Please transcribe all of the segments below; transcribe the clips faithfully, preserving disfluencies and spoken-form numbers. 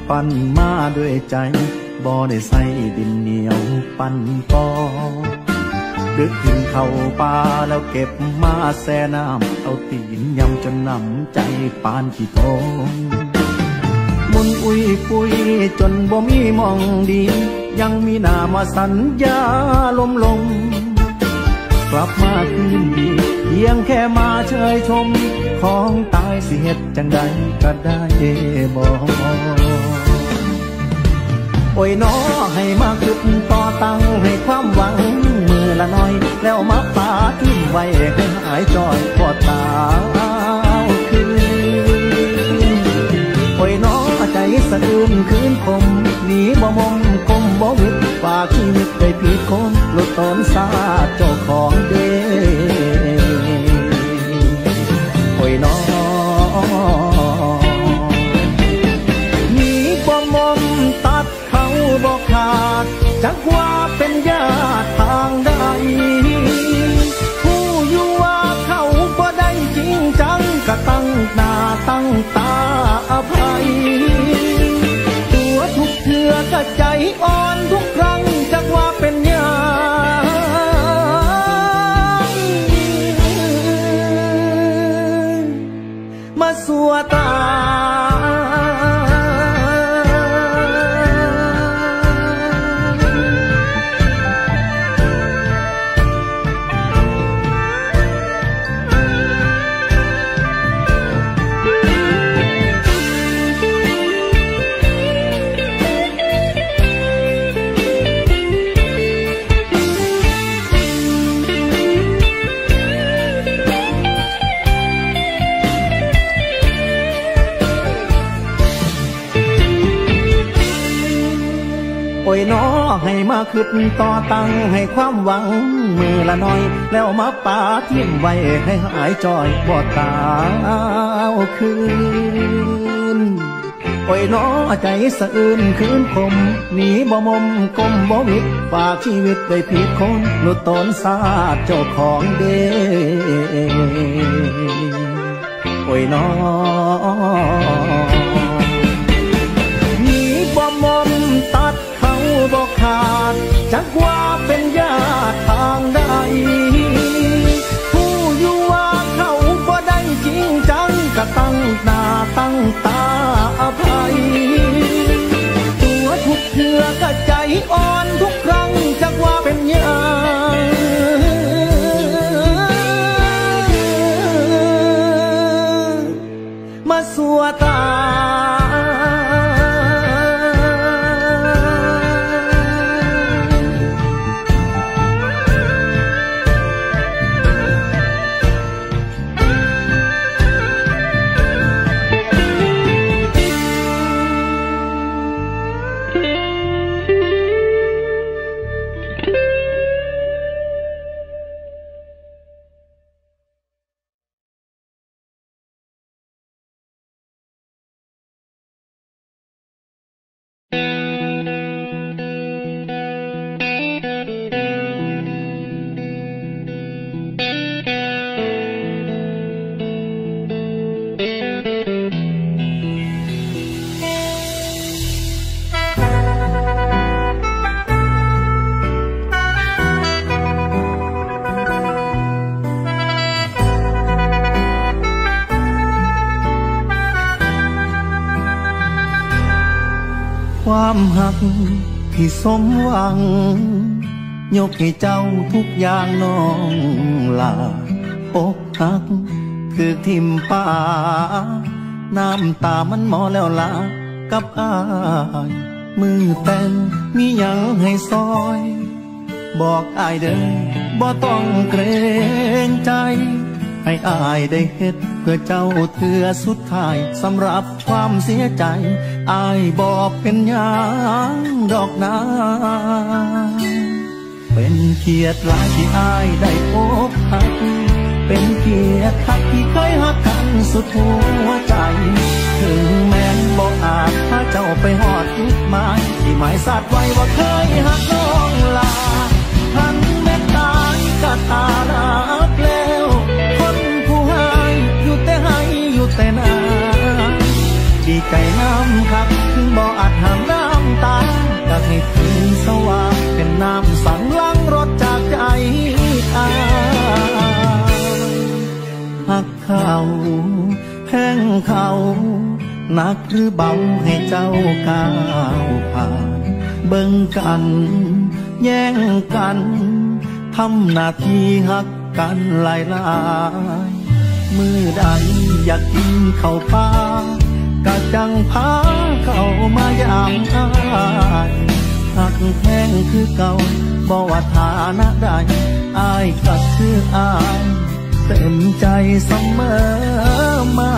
ปั้นมาด้วยใจบ่ได้ใส่ดินเหนียวปั้นปอดึกถึงเข้าป่าแล้วเก็บมาแช่น้ำเอาตีนยำจนน้ำใจปานขี้ทองมุนอุ้ยปุยจนบ่มีมองดียังมีหน้ามาสัญญาลมลงกลับมาคืนดีเพียงแค่มาเชยชมของตายสิเหตุจังใดก็ได้บอกโอ้ยน้อให้มาคึกต่อตั้งให้ความหวังมือละน้อยแล้วมาป่าทิ้งไว้ให้หายจอยพอตาคืนโอ้ยน้อใจสะอื้นคืนคมหนีบ่มมกลมบ่วิดฝากชีวิตไปผิดคนหลุดตนซาเจ้าของเด้โอ้ยน้อหนีบ่มมตัดเขาบ่ขาดจักว่าเป็นญาติทางใดผู้อยู่ว่าเขาบ่ได้จริงจังก็ตั้งหน้าตั้งตาอภัยตัวทุกเทือก็ใจอ่อนทุกครั้งจักว่าเป็นญาติมาสัวตาโอ้ยน้อให้มาขึ้นต่อตั้งให้ความหวังมือละน้อยแล้วมาป่าทิ้งไว้ให้หายจอยบ่ตาคืนโอ้ยน้อใจสะอื้นคืนคมหนีบ่มมกลมบ่วิดฝากชีวิตไปผิดคนหลุดตนซาเจ้าของเด้โอ้ยน้อหนีบ่มมตัดบ่ขาดจักว่าเป็นญาติทางใดผู้อยู่ว่าเขาบ่ได้จริงจังก็ตั้งหน้าตั้งตาอภัยตัวทุกเทือก็ใจอ่อนทุกครั้งจักว่าเป็นญาติมาสัวตาความหักที่สมหวังยกให้เจ้าทุกอย่างน้องลาอกหักคือทิมป่าน้ำตามันหมอแล้วลากับอายมือแต่งมีหยังให้ซอยบอกอายเด้อบ่ต้องเกรงใจให้อายได้เฮ็ดเพื่อเจ้าเถื่อสุดท้ายสำหรับความเสียใจอายบอกเป็นหยังดอกนาเป็นเกียรติหลายที่อายได้พบหักเป็นเกียรติหักที่เคยหักกันสุดหัวใจถึงแม้นบ่อาจพาเจ้าไปหอดจุดหมายที่หมายสัตว์ไว้ว่าเคยหักน้องลาทันแม้ตายก็ตาลับแล้วคนผู้ให้อยู่แต่ให้อยู่แต่นาดีใจน้ำคักถึงบ่อาจเขาหนักหรือเบาให้เจ้าก้าวผ่านเบิ่งกันแย่งกันทำหน้าที่หักกันหลายหลายมือใดอยากกินข้าวปลากะจังพาเข้ามายามอายหักแพงคือเก่าบ่ว่าฐานะใดอายก็คืออายเต็มใจเสมอมา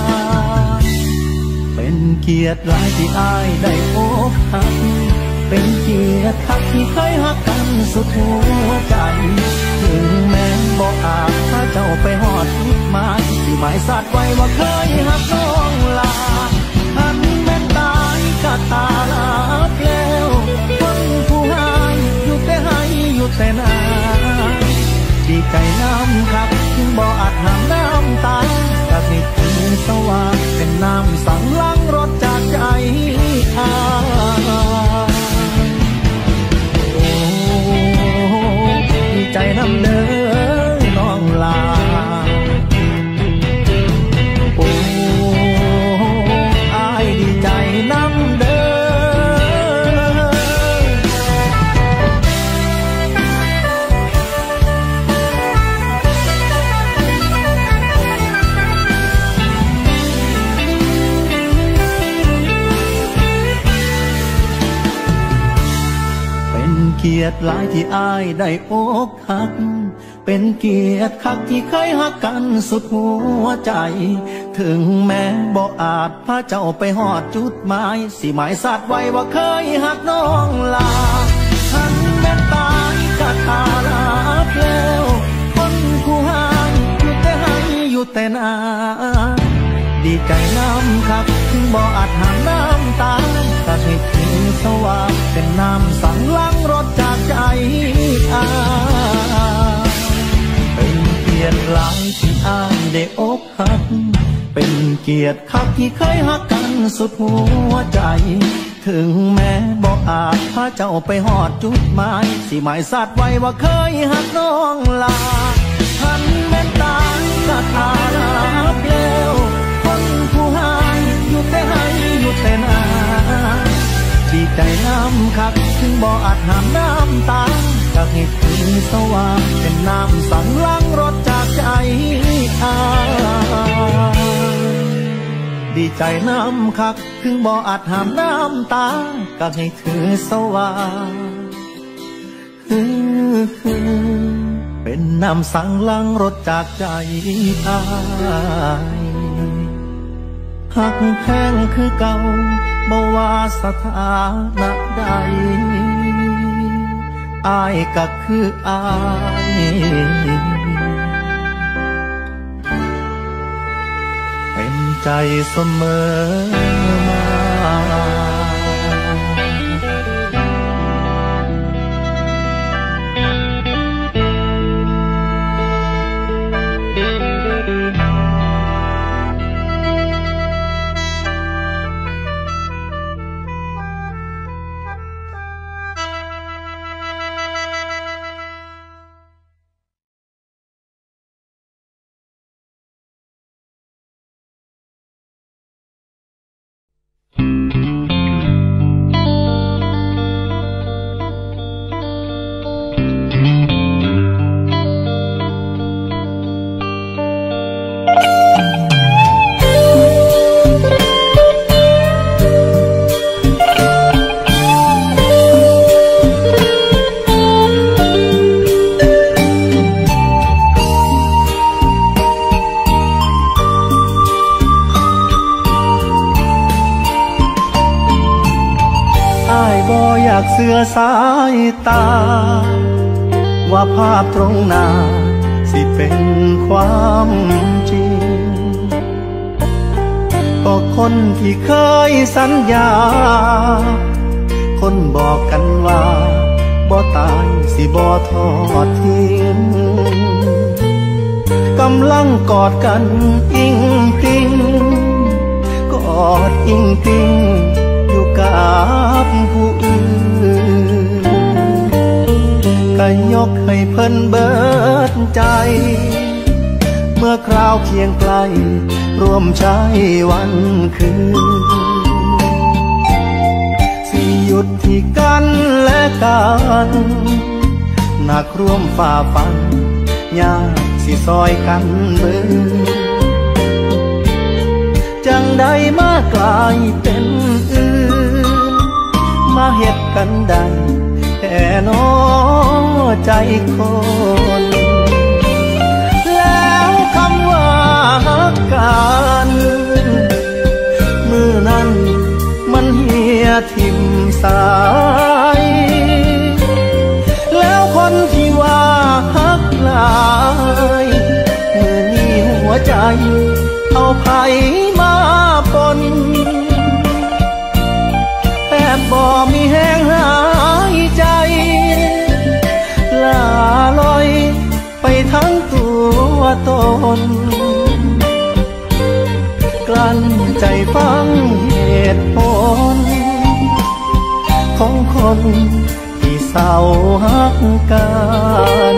เป็นเกียรติหลายที่อายได้พบหักเป็นเกียรติคักที่เคยหักกันสุดหัวใจถึงแม้บ่อาจพาเจ้าไปหอดจุดหมายที่หมายสัตว์ไว้ว่าเคยหักน้องลาอันแม่นตายก็ตาลาเปลวคนผู้หายอยู่แต่ให้อยู่แต่นาดีใจน้ำครับถึงบ่อาจห้ามน้ำตาก็ให้ถึงสว่างเป็นน้ำสั่งล้างรถจากใจอาโอ้ดีใจน้ำเด้อน้องลาโอ้อายดีใจน้ำเด้อเกียรติหลายที่อายได้อกหักเป็นเกียรติคักที่เคยหักกันสุดหัวใจถึงแม้บ่อาจพาเจ้าไปหอดจุดหมายสิหมายสัตว์ไว้ว่าเคยหักน้องลาทั้งแม่ตายก็ตาลาเปลวคนผู้หายอยู่แต่ให้อยู่แต่นาดีใจน้ำครับถึงบ่อาจห้ามน้ำตาก็ให้ถึงสว่างเป็นน้ำสั่งล้างรถจากใจอาเป็นเกียรติหลายที่อายได้อกหักเป็นเกียรติคักที่เคยหักกันสุดหัวใจถึงแม้บ่อาจพาเจ้าไปหอดจุดหมายสิหมายสัตว์ไว้ว่าเคยหักน้องลาทันแม่นตายก็ตาลาเปลวคนผู้หายอยู่แต่ให้อยู่แต่นาดีใจน้ำคักถึงบ่อาจห้ามน้ำตาก็ให้ถึงสว่างเป็นน้ำสั่งล้างรถจากใจอาดีใจน้ำคักถึงบ่อาจห้ามน้ำตาก็ให้ถึงสว่างเป็นน้ำสั่งล้างรถจากใจอายหักแพงคือเก่าบ่ว่าสถานะใดอายก็คืออายเต็มใจเสมอมาเสื้อสายตาว่าภาพตรงหน้าสิเป็นความจริงก็คนที่เคยสัญญาคนบอกกันว่าบ่ตายสิบ่ทอดทิ้งกำลังกอดกันอิงพิงกอดอิงพิงอยู่กับผู้อื่นก็ยกให้เพิ่นเบิดใจมื่อคราวเคียงไกลร่วมใช้วันคืนสิหยุดที่กันและกันหนักร่วมฝ่าฟันยากสิซอยกันเบิ่งจังใดมากลายเป็นอื่นมาเฮ็ดกันได้แต่น้อใจคนแล้วคำว่าฮักกันมือนั้นมันเหี่ยทิ่มสายแล้วคนที่ว่าฮักหลายมือนี้หัวใจเอาไผมาปนแอบบ่มีแห้งหายใจลาลอยไปทั้งตัวตนกลั้นใจฟังเหตุผลของคนที่เศร้าฮักกัน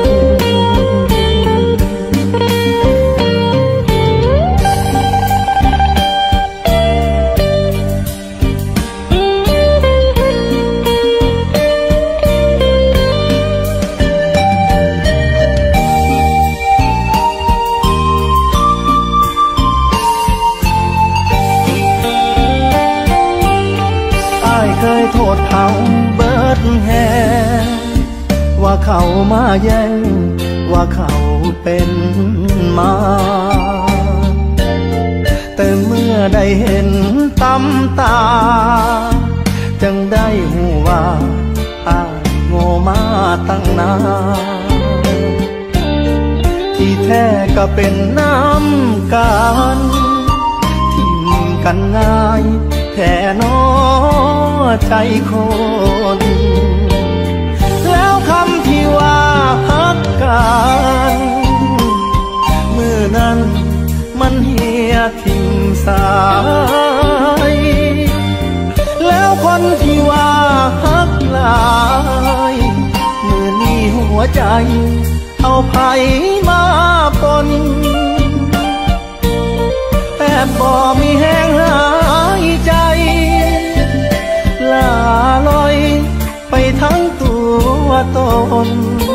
โทษเขาเบิดแห่ว่าเขามาแย่งว่าเขาเป็นมาแต่เมื่อได้เห็นตำตาจังได้หูว่าอ้ายโง่มาตั้งนานที่แท้ก็เป็นน้ำกันทิ่มกันง่ายแท่น้อใจคนแล้วคำที่ว่าฮักกันมือนั้นมันเหี่ยทิ่มสายแล้วคนที่ว่าฮักหลายมือนี้หัวใจเอาไผมาปนแต่บ่มีแห้งหายใจลาลอยไปทั้งตัวตน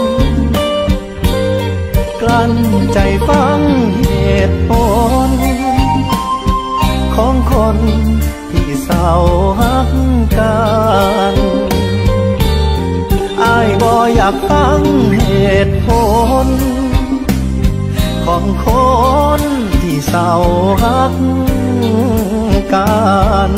กลั้นใจฟังเหตุผลของคนที่เศร้าฮักกันอ้ายบ่อยากฟังเหตุผลของคนที่เศร้าฮักกัน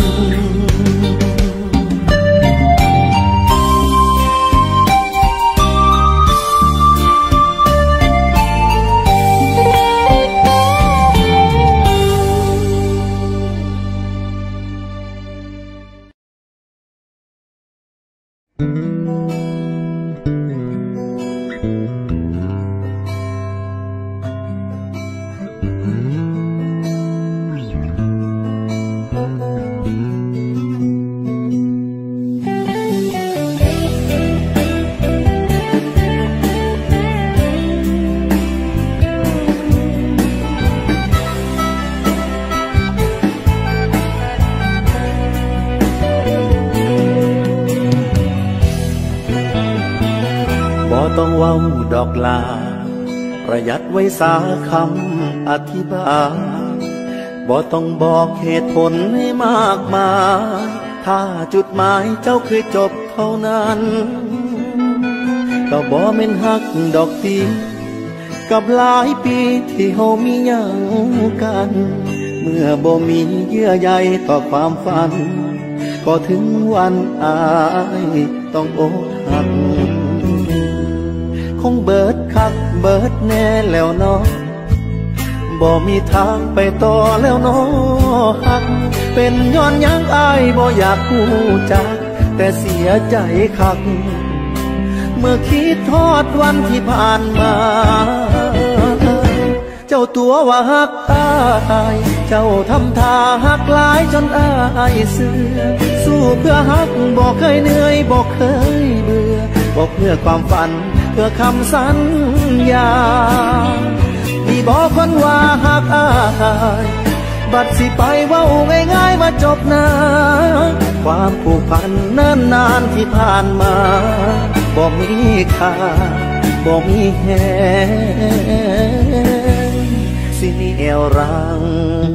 ต้องเว้าดอกลาประหยัดไว้สาคำอธิบายบ่ต้องบอกเหตุผลให้มากมายถ้าจุดหมายเจ้าคือจบเท่านั้นก็บ่แม่นฮักดอกตีกับหลายปีที่เฮามีหยังกันเมื่อบ่มีเยื่อใยต่อความฝันก็ถึงวันอายต้องอกหักคงเบิดคักเบิดแน่แล้วเนาะบ่มีทางไปต่อแล้วเนาะฮักเป็นย้อนยังอายบ่อยากฮู้จักแต่เสียใจคักเมื่อคิดทอดวันที่ผ่านมาเจ้าตัวว่าฮักอายเจ้าทำท่าฮักหลายจนอายเสื่อสู้เพื่อฮักบ่เคยเหนื่อยบ่เคยเบื่อบ่เพื่อความฝันเพื่อคำสัญญาที่บอกคนว่าหักอายบัดสิไปเว้าง่ายๆว่าจบนะความผูกพันเนิ่นนานที่ผ่านมาบ่มีค่าบ่มีแหงสิเหนี่ยวรั้ง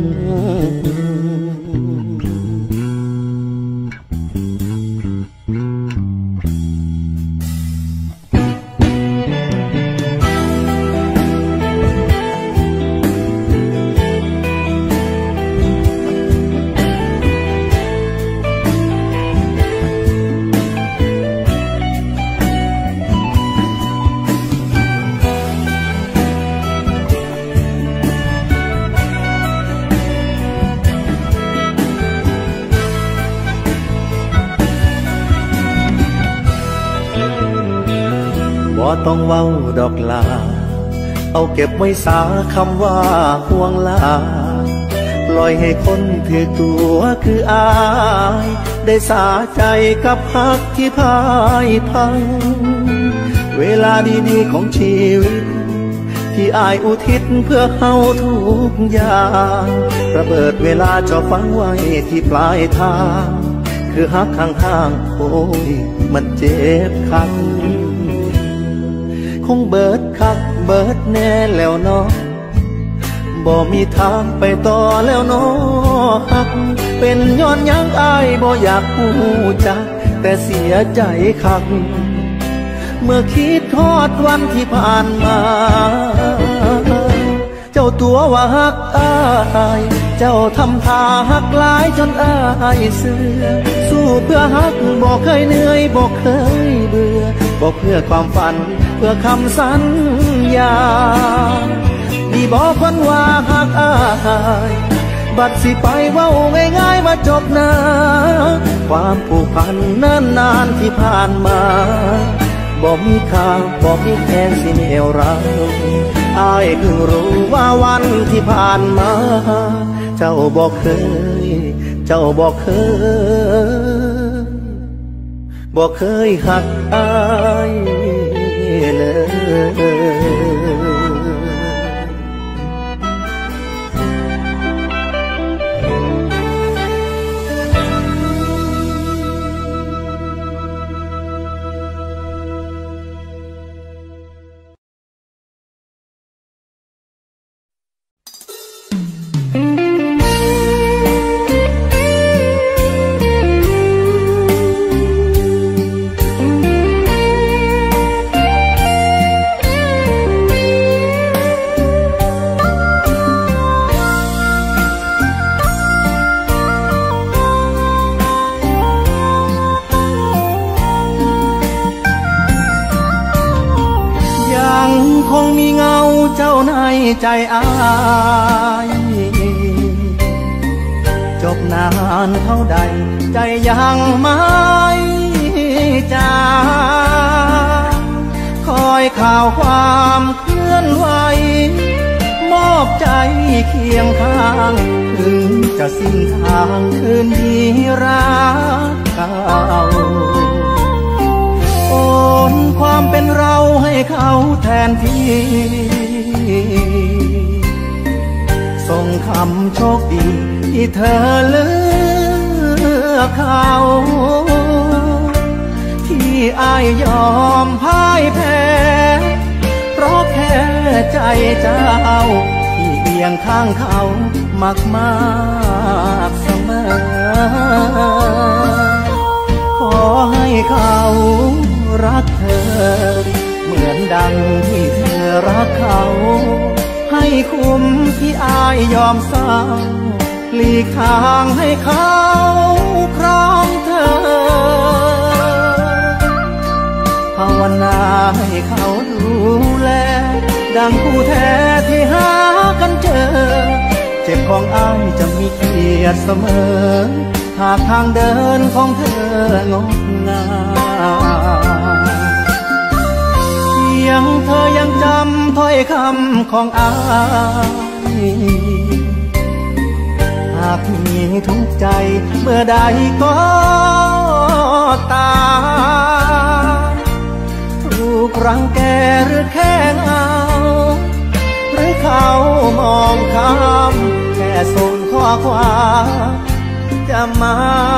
บ่ต้องเว้าดอกลาเอาเก็บไว้สาคำว่าห่วงลาปล่อยให้คนถือตัวคืออายได้สาใจกับฮักที่พ่ายพังเวลาดีๆของชีวิตที่อายอุทิศเพื่อเฮาทุกอย่างระเบิดเวลาจะฝังไว้ที่ปลายทางคือฮักข้างๆโอ้ยมันเจ็บคันคงเบิดคักเบิดแน่แล้วเนาะบ่มีทางไปต่อแล้วเนาะฮักเป็นย้อนยังอายบ่อยากพูดจักแต่เสียใจคักเมื่อคิดทอดวันที่ผ่านมาเจ้าตัวว่าฮักอายเจ้าทำท่าฮักหลายจนอายเสื่อสู้เพื่อฮักบ่เคยเหนื่อยบ่เคยเบื่อบ่เพื่อความฝันเพื่อคำสัญญาดีบอกคนว่าฮักอายบัดสิไปเว้าง่ายๆว่าจบนะความผูกพันเนิ่นนานที่ผ่านมาบ่มีค่าบ่มีแค่สิเหนี่ยวรั้งอายเพิ่งรู้ว่าวันที่ผ่านมาเจ้าบอกเคยเจ้าบอกเคยบอกเคยหักอายเลยคงมีเงาเจ้าในใจอายจบนานเท่าใดใจยังไม่จางคอยข่าวความเคลื่อนไหวมอบใจเคียงข้างถึงจะสิ้นทางคืนดีรักเก่าโอนความเป็นเราให้เขาแทนที่ส่งคำโชคดีที่เธอเลือกเขาที่อายยอมพ่ายแพ้เพราะแค่ใจเจ้าที่เพียงข้างเขามากมากเสมอขอให้เขารักเธอเหมือนดังที่เธอรักเขาให้คุ้มที่อายยอมเศร้าหลีกทางให้เขาครองเธอภาวนาให้เขาดูแลดังคู่แท้ที่หากันเจอเจ็บของอายจะมีเกียรติเสมอหากทางเดินของเธองดงามเสียงเธอยังจำถ้อยคำของอายหากมีทุกใจเมื่อใดก็ตามถูกรังแกหรือแค่เงาหรือเขามองข้าความจะมา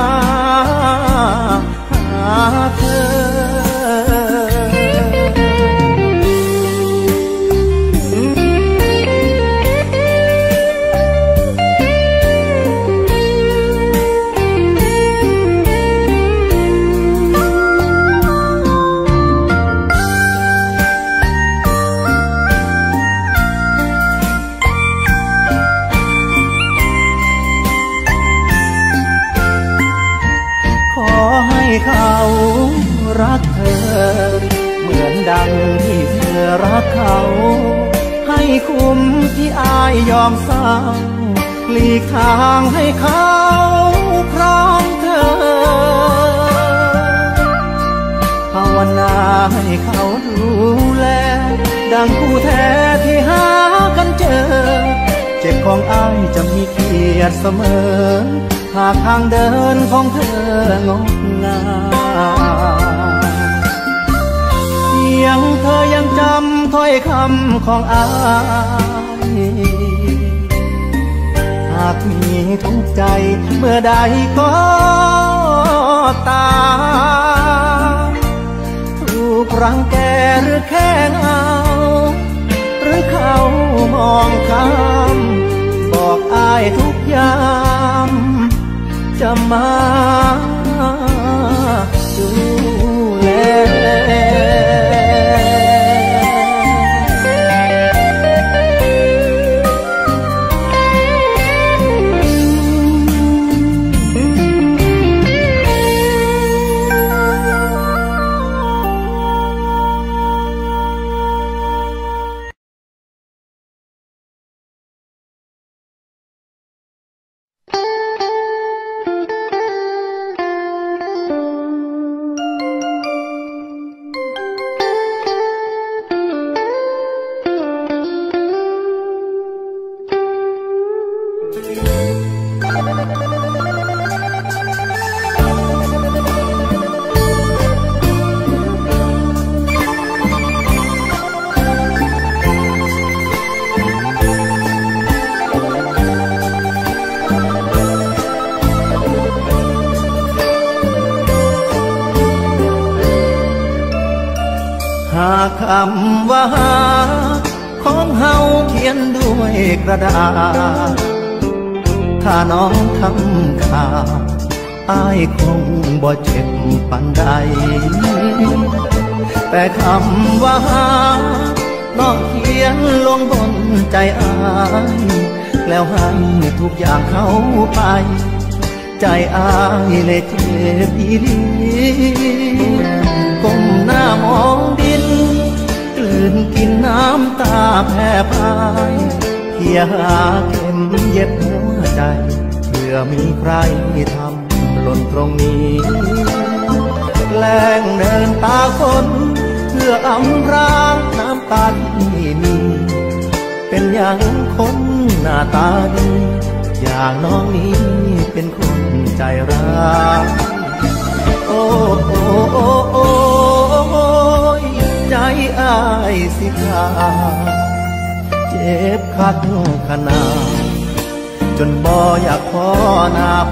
หาเธอเขารักเธอเหมือนดังที่เธอรักเขาให้คุ้มที่อายยอมสร้างหลีกทางให้เขาครองเธอภาวนาให้เขาดูแลดังคู่แท้ที่หากันเจอเจ็บของอายจะมีเกียรติเสมอหากทางเดินของเธองดงามเสียงเธอยังจำถ้อยคำของอายหากมีทุกใจเมื่อใดก็ตามถูกรังแกหรือแค่เงาหรือเขามองข้ามบอกอายทุกอย่างจะมาดูแลคำว่าของเฮาเขียนด้วยกระดาษถ้าน้องทำข่าวอ้ายคงบ่เจ็บปานใดแต่คำว่าน้องเขียนลงบนใจอ้ายแล้วให้ทุกอย่างเข้าไปใจอ้ายเลยเจ็บอีหลีก้มหน้ามองดินกลืนกินน้ำตาแผ่พายเพียหาเข็มเย็บหัวใจเพื่อมีใครทำหล่นตรงนี้แกล้งเดินตาคนเพื่ออำพรางน้ำตาที่มีเป็นอย่างคนหน้าตาดีอย่างน้องนี้เป็นคนใจร้ายโอ้โอ้โอ้โอ้ใจอ้ายสิขาดเจ็บคักขนาดจนบ่อยากขอหน้าไป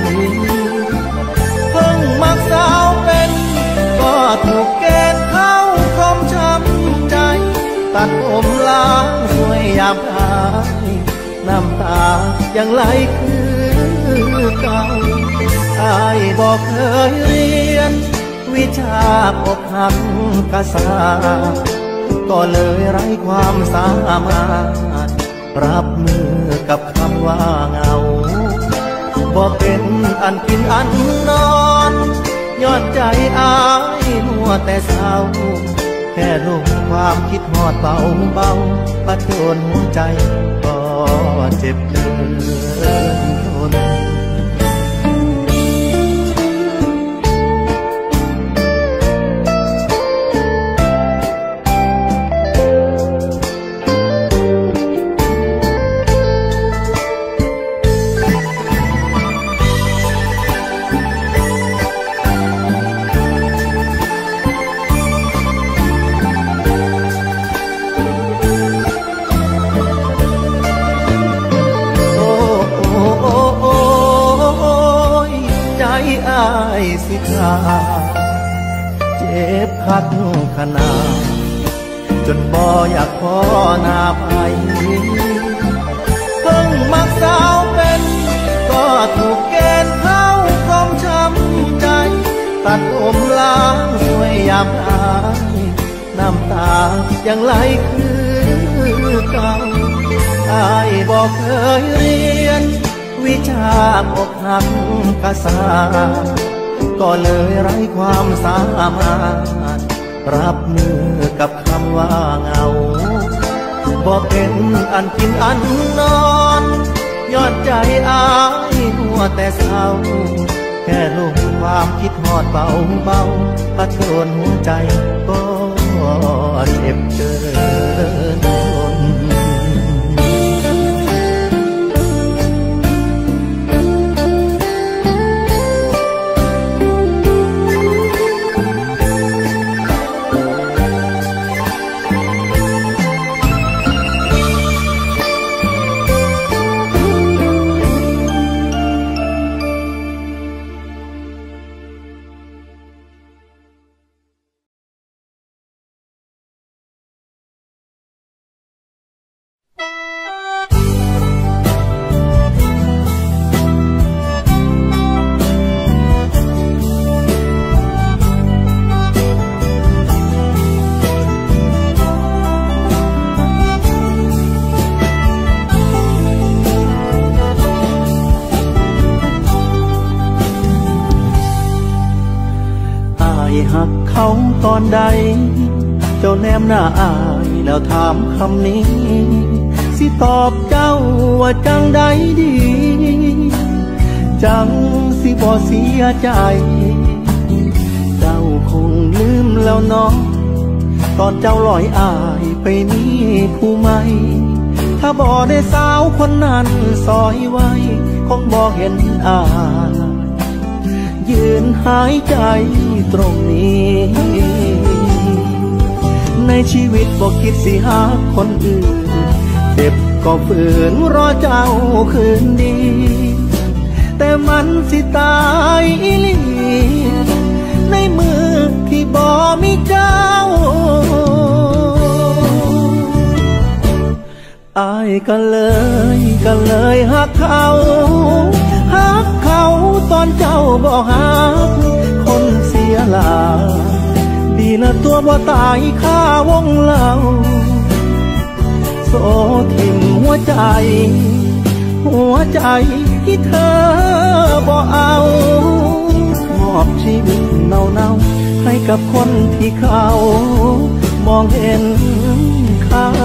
เพิ่งมักสาวเป็นก็ถูกเกณฑ์เข้าคมช้ำใจตัดผมล้างสวยยามตายน้ำตายังไหลคือเก่าอ้ายบอกเคยเรียนวิชาอกหักกษาก็เลยไร้ความสามารถรับมือกับคำว่าเหงาบอกเป็นอันกินอันนอนยอดใจอ้ายมัวแต่เศร้าแค่ลงความคิดหอดเบาเบาปัดโดนหัวใจก็เจ็บเกินทนโสิขาเจ็บคักขนาดจนบ่อยากขอหน้าภัยเพิ่งมักสาวเป็นก็ถูกเกณฑ์เข้ากองช้ำใจตัดอมล้างสวยยามอายน้ำตายังไหลคือเก่าอายบอกเคยเรียนวิชาอกหักกษาก็เลยไร้ความสามารถรับมือกับคำว่าเหงาบอกเป็นอันกินอันนอนยอดใจอายหัวแต่เศร้าแค่ลมความคิดหอดเบาเบาพัดโดนหัวใจก็เจ็บเกินทนหักเขาตอนใดเจ้าแนมหน้าอายแล้วถามคำนี้สิตอบเจ้าว่าจังใดดีจังสิบ่เสียใจเจ้าคงลืมแล้วเนาะตอนเจ้าลอยอายไปนี่ผู้ใหม่ถ้าบ่ได้สาวคนนั้นซอยไว้คงบ่เห็นอายยืนหายใจตรงนี้ในชีวิตบอกคิดสิหาคนอื่นเจ็บก็ฝืนรอเจ้าคืนดีแต่มันสิตายอีหลีในมือที่บ่มีเจ้าอายก็เลยก็เลยหักเขาหักเขาตอนเจ้าบ่หักคนเสียหลาดีนะตัวบ่ตายข้าวงเล่าโซทิ่มหัวใจหัวใจที่เธอบ่เอามอบชีวิตเน่าๆให้กับคนที่เขามองเห็นค่า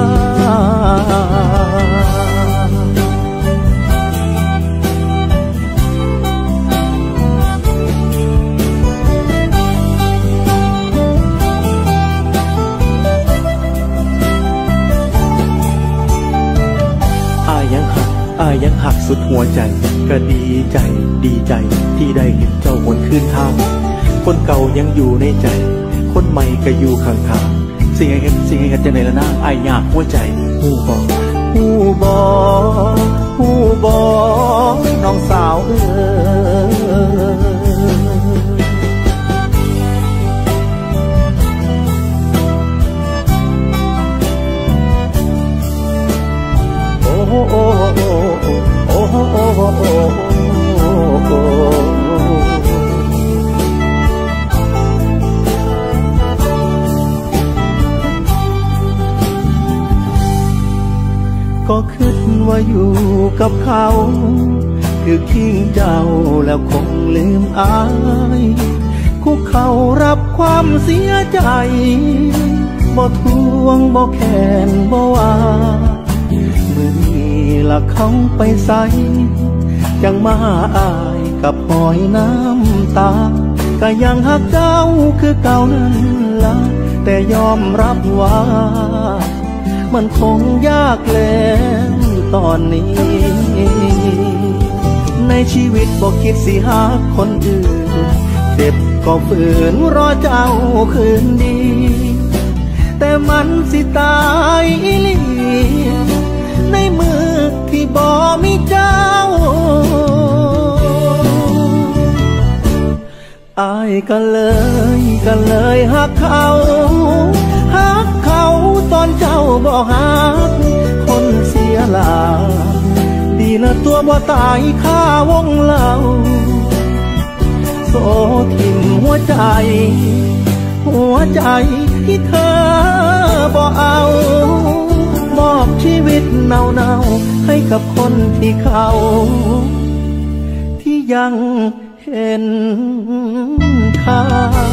อายยังหักสุดหัวใจก็ดีใจดีใจที่ได้เห็นเจ้าหวนคืนทางคนเก่ายังอยู่ในใจคนใหม่ก็อยู่ข้างๆสิ่งไอ้เห็นสิ่งไอ้เห็นจะในละหน้าอายอยากหัวใจหูบอหูบอหูบอน้องสาวเอ๋โอ้โอ้โอ้โอ้โอ้โอ้โอ้โอ้ก็คิดว่าอยู่กับเขาคือทิ้งเจ้าแล้วคงลืมอายคุกเขารับความเสียใจบ่ทวงบ่แค้นบ่ว่ามือนี้ละเขาไปใส่ยังมาหาอายกับหอยน้ำตาก็ยังหักเจ้าคือเก่านั้นละแต่ยอมรับว่ามันคงยากแล้วตอนนี้ในชีวิตบอกคิดสิหาคนอื่นเจ็บก็ฝืนรอเจ้าคืนดีแต่มันสิตายอีหลีในมือที่บ่มีเจ้าก็เลยก็เลยหักเขาหักเขาตอนเจ้าบอกหักคนเสียหลาดีนะตัวบ่ตายข้าวงเล่าโซทิ่มหัวใจหัวใจที่เธอบ่เอามอบชีวิตเน่าๆให้กับคนที่เขาที่ยังเห็นค่า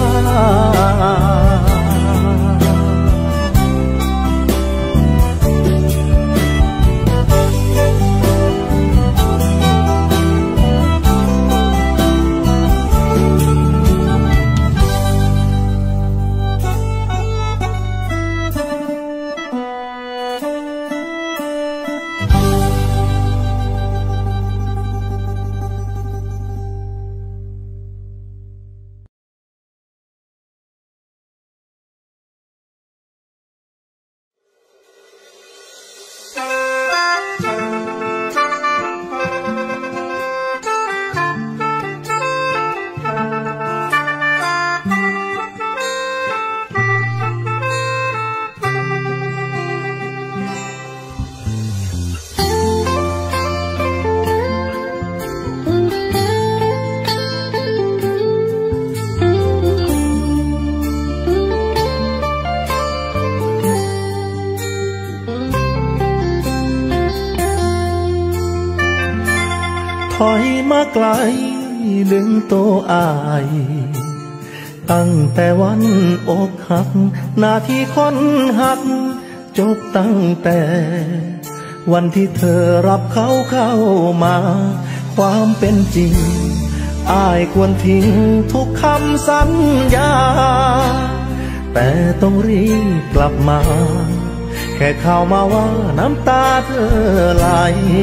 ถอยมาไกลดึงโตอายตั้งแต่วันอกหักหน้าที่คนหักจบตั้งแต่วันที่เธอรับเขาเข้ามาความเป็นจริงอายควรทิ้งทุกคำสัญญาแต่ต้องรีบกลับมาแค่ข่าวมาว่าน้ำตาเธอไหล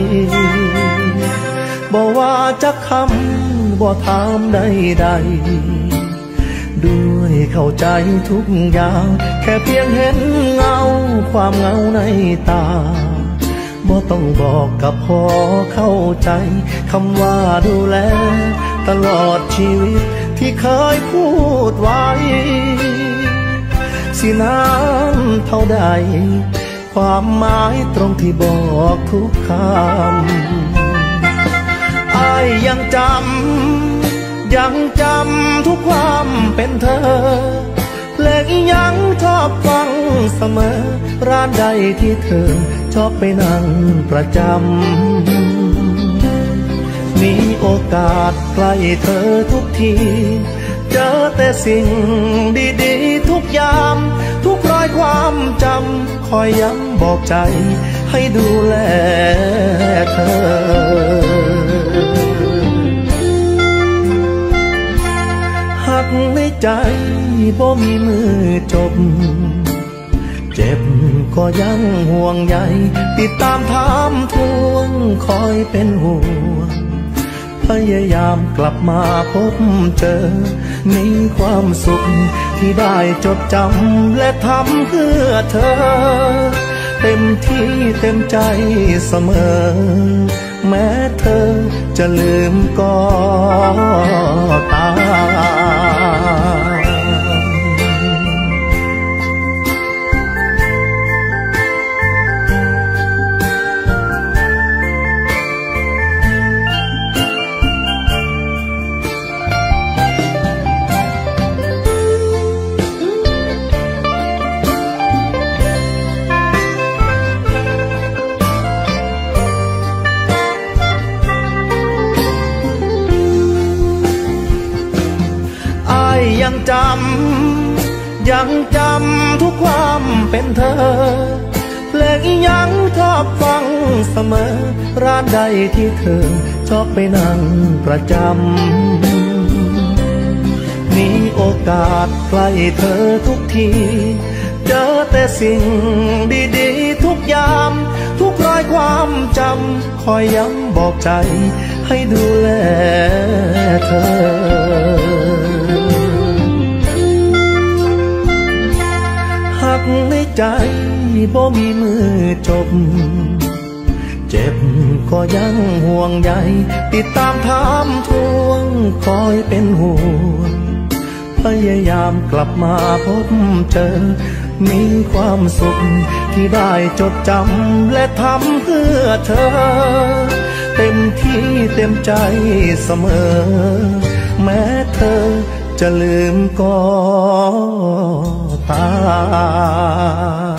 บอกว่าจะคำบ่ถามใดๆด้วยเข้าใจทุกอย่างแค่เพียงเห็นเงาความเหงาในตาบ่ต้องบอกกับพอเข้าใจคำว่าดูแลตลอดชีวิตที่เคยพูดไว้สินานเท่าใดความหมายตรงที่บอกทุกคำอ้ายยังจำยังจำทุกความเป็นเธอเพลงยังชอบฟังเสมอร้านใดที่เธอชอบไปนั่งประจำมีโอกาสใกล้เธอทุกทีเจอแต่สิ่งดีๆทุกยามทุกรอยความจำคอยย้ำบอกใจให้ดูแลเธอหักในใจบ่มีมือจบเจ็บก็ยังห่วงใยติดตามถามทวงคอยเป็นห่วงพยายามกลับมาพบเจอมีความสุขที่ได้จดจำและทำเพื่อเธอเต็มที่เต็มใจเสมอแม้เธอจะลืมก็ตามยังจำยังจำทุกความเป็นเธอเพลงยังชอบฟังเสมอร้านใดที่เธอชอบไปนั่งประจำมีโอกาสใกล้เธอทุกทีเจอแต่สิ่งดีๆทุกยามทุกรอยความจำคอยย้ำบอกใจให้ดูแลเธอหักในใจบ่มีมือจบเจ็บก็ยังห่วงใยติดตามถามทวงคอยเป็นห่วงพพยายามกลับมาพบเจอมีความสุขที่ได้จดจำและทำเพื่อเธอเต็มที่เต็มใจเสมอแม้เธอจะลืมก็ตาม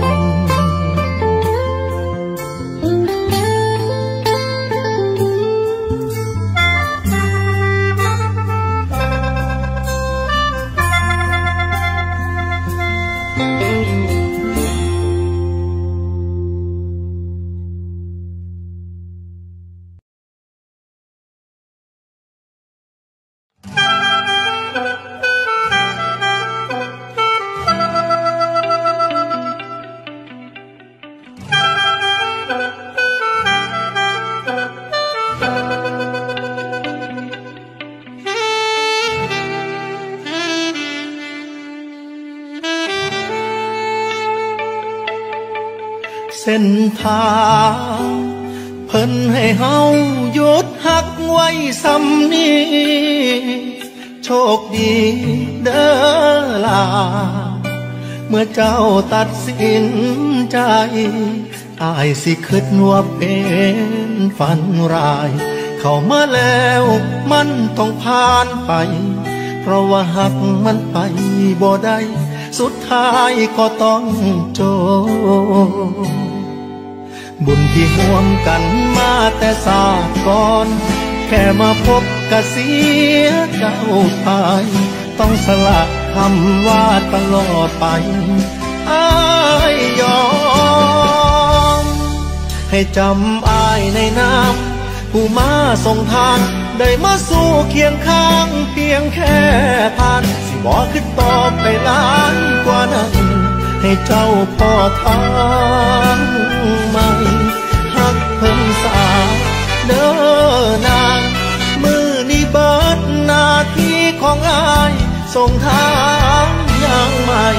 เส้นทางเพิ่นให้เฮาหยุดหักไว้สำนี้โชคดีเด้อล่ะเมื่อเจ้าตัดสินใจอายสิคิดว่าเป็นฝันร้ายเข้ามาแล้วมันต้องผ่านไปเพราะว่าหักมันไปบ่ได้สุดท้ายก็ต้องจบบุญที่ห่วมกันมาแต่ศาสตร์ก่อนแค่มาพบกะเสียเจ้าไปต้องสละคำว่าตลอดไปอ้ายยอมให้จำอ้ายในน้ำผู้มาส่งทางได้มาสู้เคียงข้างเพียงแค่ผ่านสิบอกขึ้นต่อไปล้านกว่านั้นให้เจ้าพ่อทางใหม่หักเพิ่งสาเด้อนางมือนี้เบิดหน้าที่ของอ้ายส่งทางอย่างใหม่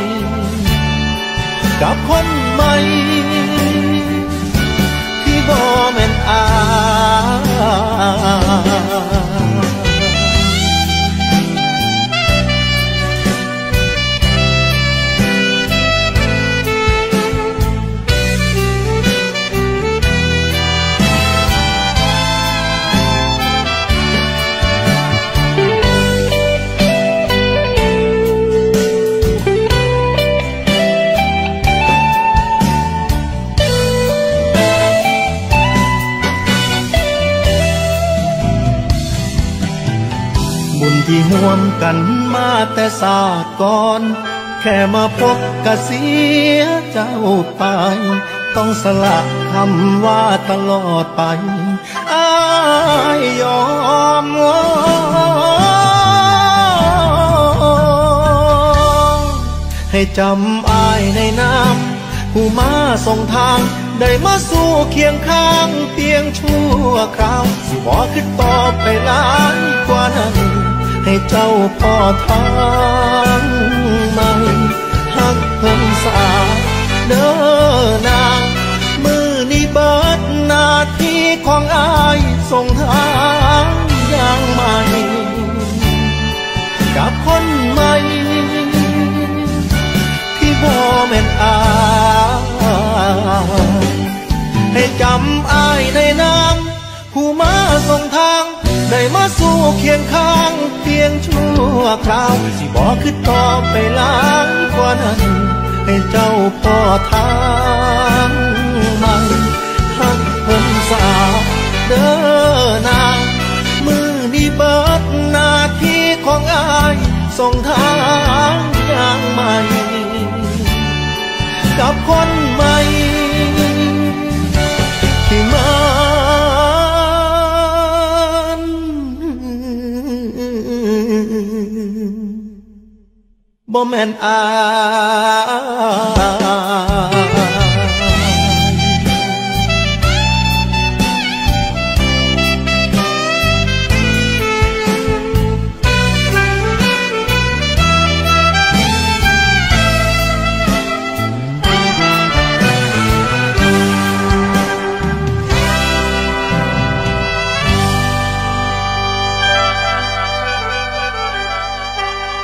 กับคนใหม่ที่บ่แม่นอที่ห่วมกันมาแต่ศาสตร์ก่อนแค่มาพบกะเสียเจ้าไปต้องสละคำว่าตลอดไปอ้ายยอมให้จำอ้ายในน้ำผู้มาส่งทางได้มาสู้เคียงข้างเพียงชั่วคราวสิบอกขึ้นต่อไปหลายกว่านั้นให้เจ้าพ่อทางใหม่หักเพิ่งสาเด้อนางมือนี้เบิดหน้าที่ของอ้ายส่งทางอย่างใหม่กับคนใหม่ที่บ่แม่นอายให้จำอ้ายในน้ำผู้มาส่งทางได้มาสู้เคียงข้างเพียงชั่วคราวสิบอกขึ้นต่อไปหลายกว่านั้นให้เจ้าพ่อทางใหม่หักเพิ่งสาเด้อนางมือนี้เบิดหน้าที่ของอ้ายส่งทางอย่างใหม่กับคนใหม่ที่มาบ่แม่นอาย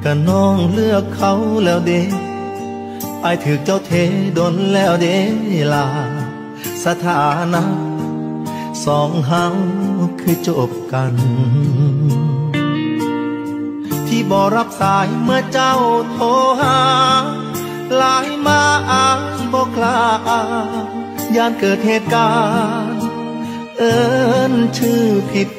ก็น้องเลือกเขาแล้วเด้อายถือเจ้าเทดนแล้วเด้ลาสถานะสองเฮาคือจบกันที่บ่รับสายเมื่อเจ้าโทรหาไลน์มาอายบ่กล้าย่านเกิดเหตุการณ์เอิ้นชื่อผิด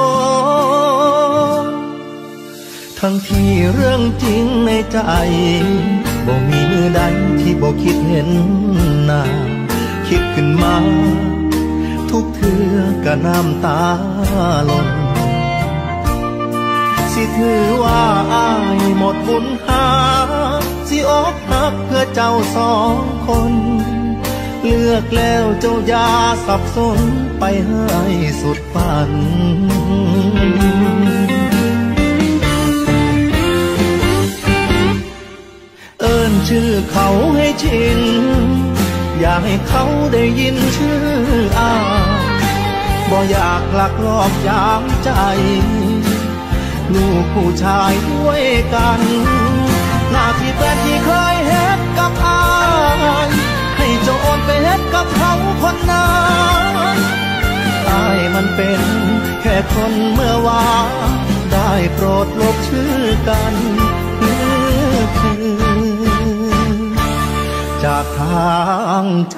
คนทั้งที่เรื่องจริงในใจบ่มีมือใดที่บ่คิดเห็นหน้าคิดขึ้นมาทุกเทื่อก็น้ำตาหล่นสิถือว่าอายหมดบุญหาสิอกหักเพื่อเจ้าสองคนเลือกแล้วเจ้าอย่าสับสนไปให้สุดฝันเอิ้นชื่อเขาให้ชินอยากให้เขาได้ยินชื่ออายบ่อยากลักลอบยามใจลูกผู้ชายด้วยกันหน้าที่แฟนที่เคยเฮ็ดกับอายให้เจ้าโอนไปเฮ็ดกับเขาคนนั้นอายมันเป็นแค่คนเมื่อวานได้โปรดลบชื่อกันจากทางใจ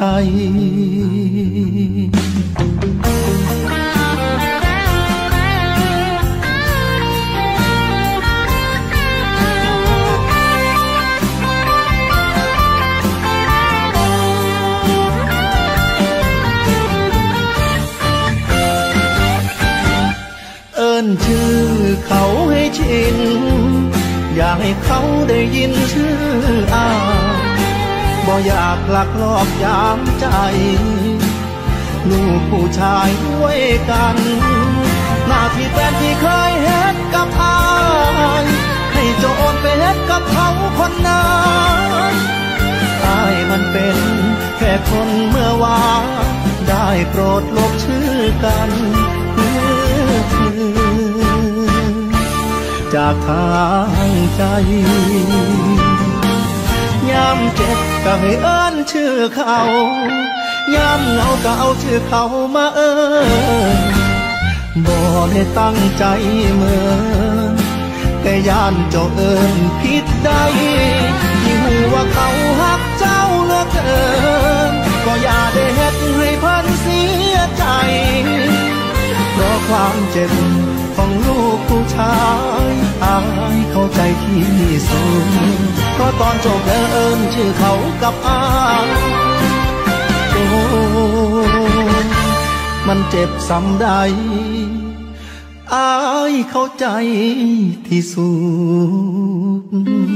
เอิ้นชื่อเขาให้ชินอยากให้เขาได้ยินชื่ออายบ่อยากลักลอบยามใจลูกผู้ชายด้วยกันหน้าที่แฟนที่เคยเฮ็ดกับอายให้เจ้าโอนไปเฮ็ดกับเขาคนนั้นอายมันเป็นแค่คนเมื่อวานได้โปรดลบชื่อกันจากทางใจยามเจ็บก็ให้เอิ้นชื่อเขายามเหงาก็เอาชื่อเขามาเอิ้นบ่ได้ตั้งใจเหมือนแต่ย่านเจ้าเอิ้นผิดใดที่หูว่าเขาหักเจ้าเหลือเกินก็อย่าได้เฮ็ดให้เพิ่นเสียใจเพราะความเจ็บของลูกผู้ชายอายเข้าใจที่สุดเพราะตอนจบเอิ้นชื่อเขากับอายโอ้มันเจ็บซ้ำใดอายเข้าใจที่สุด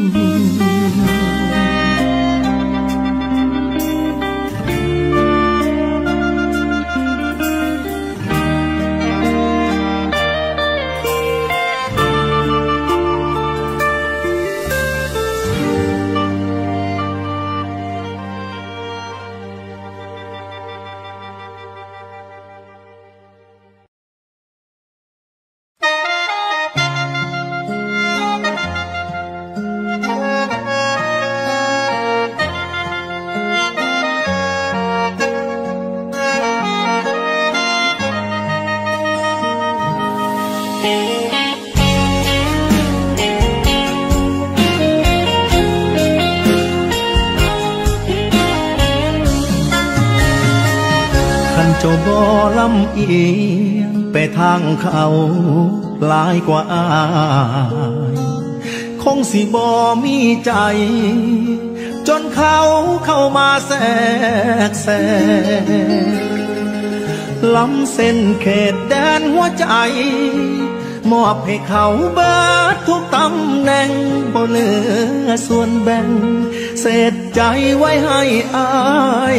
เจ้าบ่ลำเอียงไปทางเขาหลายกว่าอายคงสิบ่มีใจจนเขาเข้ามาแทรกแซงล้ำเส้นเขตแดนหัวใจมอบให้เขาเบิดทุกตำแหน่งบ่เหลือส่วนแบ่งเศษใจไว้ให้อาย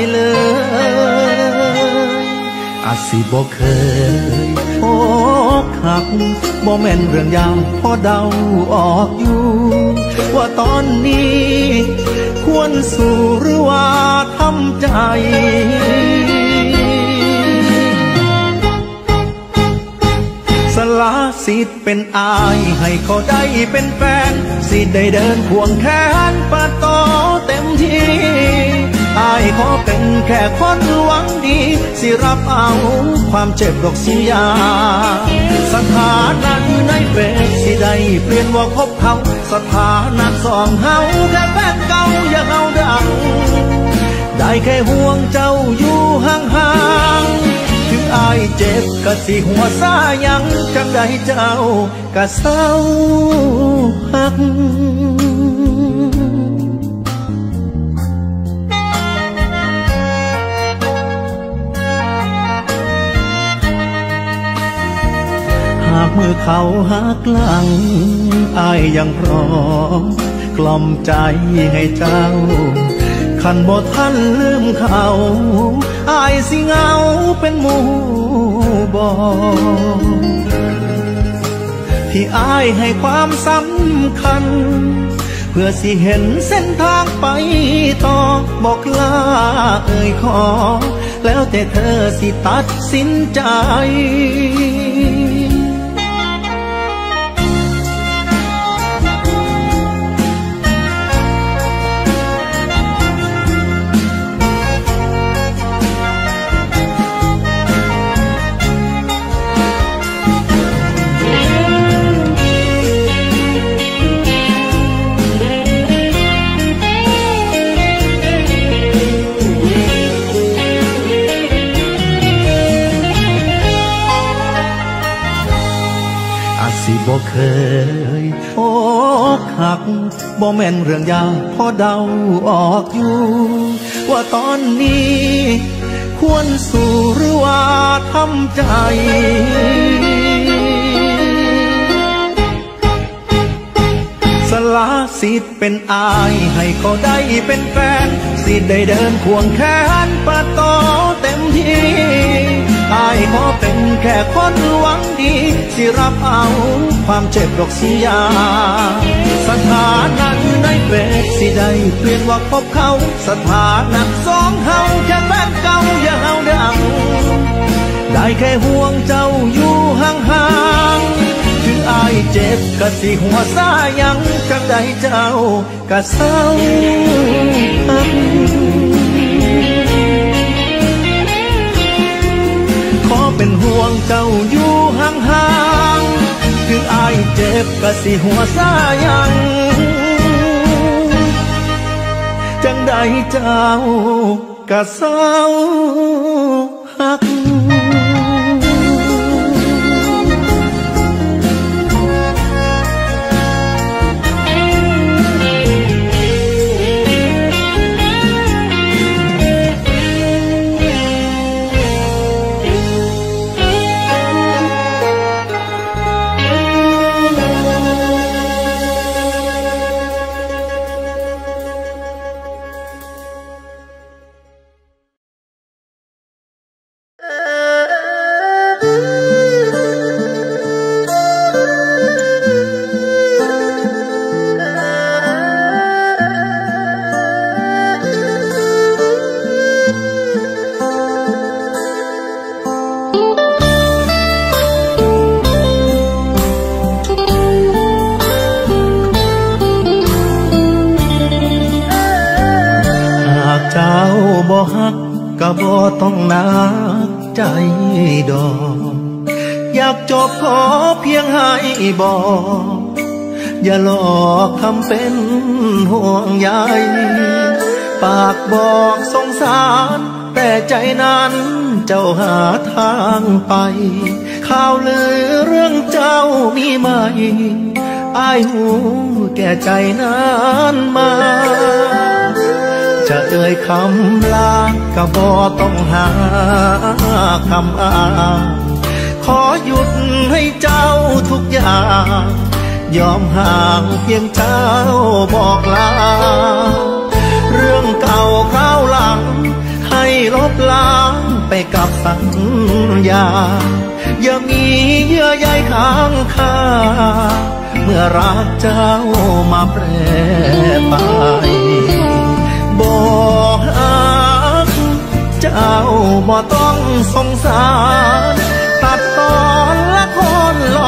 เลยอาจสิบ่เคยอกหักบ่แม่นเรื่องยาวพอเดาออกอยู่ว่าตอนนี้ควรสู้หรือว่าทำใจสละสิทธิ์เป็นอายให้เขาได้เป็นแฟนสิได้เดินควงแขนปะต่อเต็มที่อายขอเป็นแค่คนหวังดีสิรับเอาความเจ็บดอกสิยาสถานะในเฟซสิได้เปลี่ยนว่าคบเขาสถานะสองเฮาแค่แฟนเก่าอย่าเฮาดังได้แค่ห่วงเจ้าอยู่ห่างๆถึงอายเจ็บก็สิหัวซายังจังได้เจ้าก็เศร้าหักหากมือเขาหักหลังอายยังพร้อมกล่อมใจให้เจ้าขันบ่ทันลืมเขาอายสิเหงาเป็นหมู่บ่ที่อายให้ความสำคัญเพื่อสิเห็นเส้นทางไปต่อบอกลาเอ่ยขอแล้วแต่เธอสิตัดสินใจบ่เคยอกหักบ่แม่นเรื่องยากพอเดาออกอยู่ว่าตอนนี้ควรสู้หรือว่าทำใจสละสิทธิ์เป็นอายให้เขาได้เป็นแฟนสิได้เดินควงแขนปะต่อเต็มที่อายขอเป็นแค่คนหวังดีสิรับเอาความเจ็บดอกสิยาสถานะในเฟซสิได้เปลี่ยนว่าคบเขาสถานะสองเฮาแค่แฟนเก่าอย่าเฮาดังได้แค่ห่วงเจ้าอยู่ห่างๆถึงอายเจ็บก็สิหัวซายังจังได้เจ้าก็เศร้าขอเป็นห่วงเจ้าอยู่ห่างๆถึงอายเจ็บก็สิหัวซายังจังได้เจ้าก็เศร้าหักบ่ฮักก็บ่ต้องนักใจดอกอยากจบขอเพียงให้บอกอย่าหลอกทำเป็นห่วงใยปากบอกสงสารแต่ใจนั้นเจ้าหาทางไปข่าวลือเรื่องเจ้ามีไหมอ้ายหูแก่ใจนั้นมาจะเอ่ยคำลาก็บ่ต้องหาคำอ้างขอหยุดให้เจ้าทุกอย่างยอมห่างเพียงเจ้าบอกลาเรื่องเก่าคราวหลังให้ลบล้างไปกับสัญญาอย่ามีเยื่อใยค้างคาเมื่อรักเจ้ามาแปรไปบอกฮักเจ้าบ่ต้องสงสารตัดตอนละครล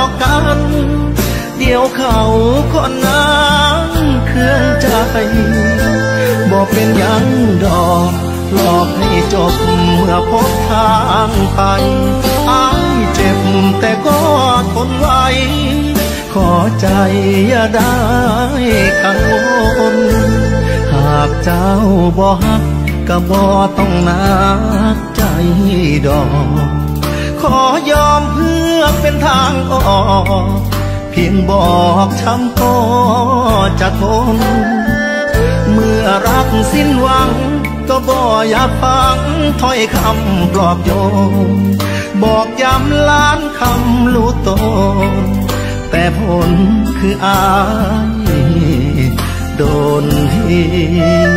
อพบทางไปอายเจ็บแต่ก็ทนไว้ขอใจอย่าได้กังวลหากเจ้าบ่ฮักก็บ่ต้องนักใจดอกขอยอมเพื่อเป็นทางออกเพียงบอกช้ำก็จะทนเมื่อรักสิ้นหวังก็บ่อยากฟังถ้อยคำปลอบโยนบอกย้ำล้านคำรู้ตนแต่ผลคืออายโดนทิ้ง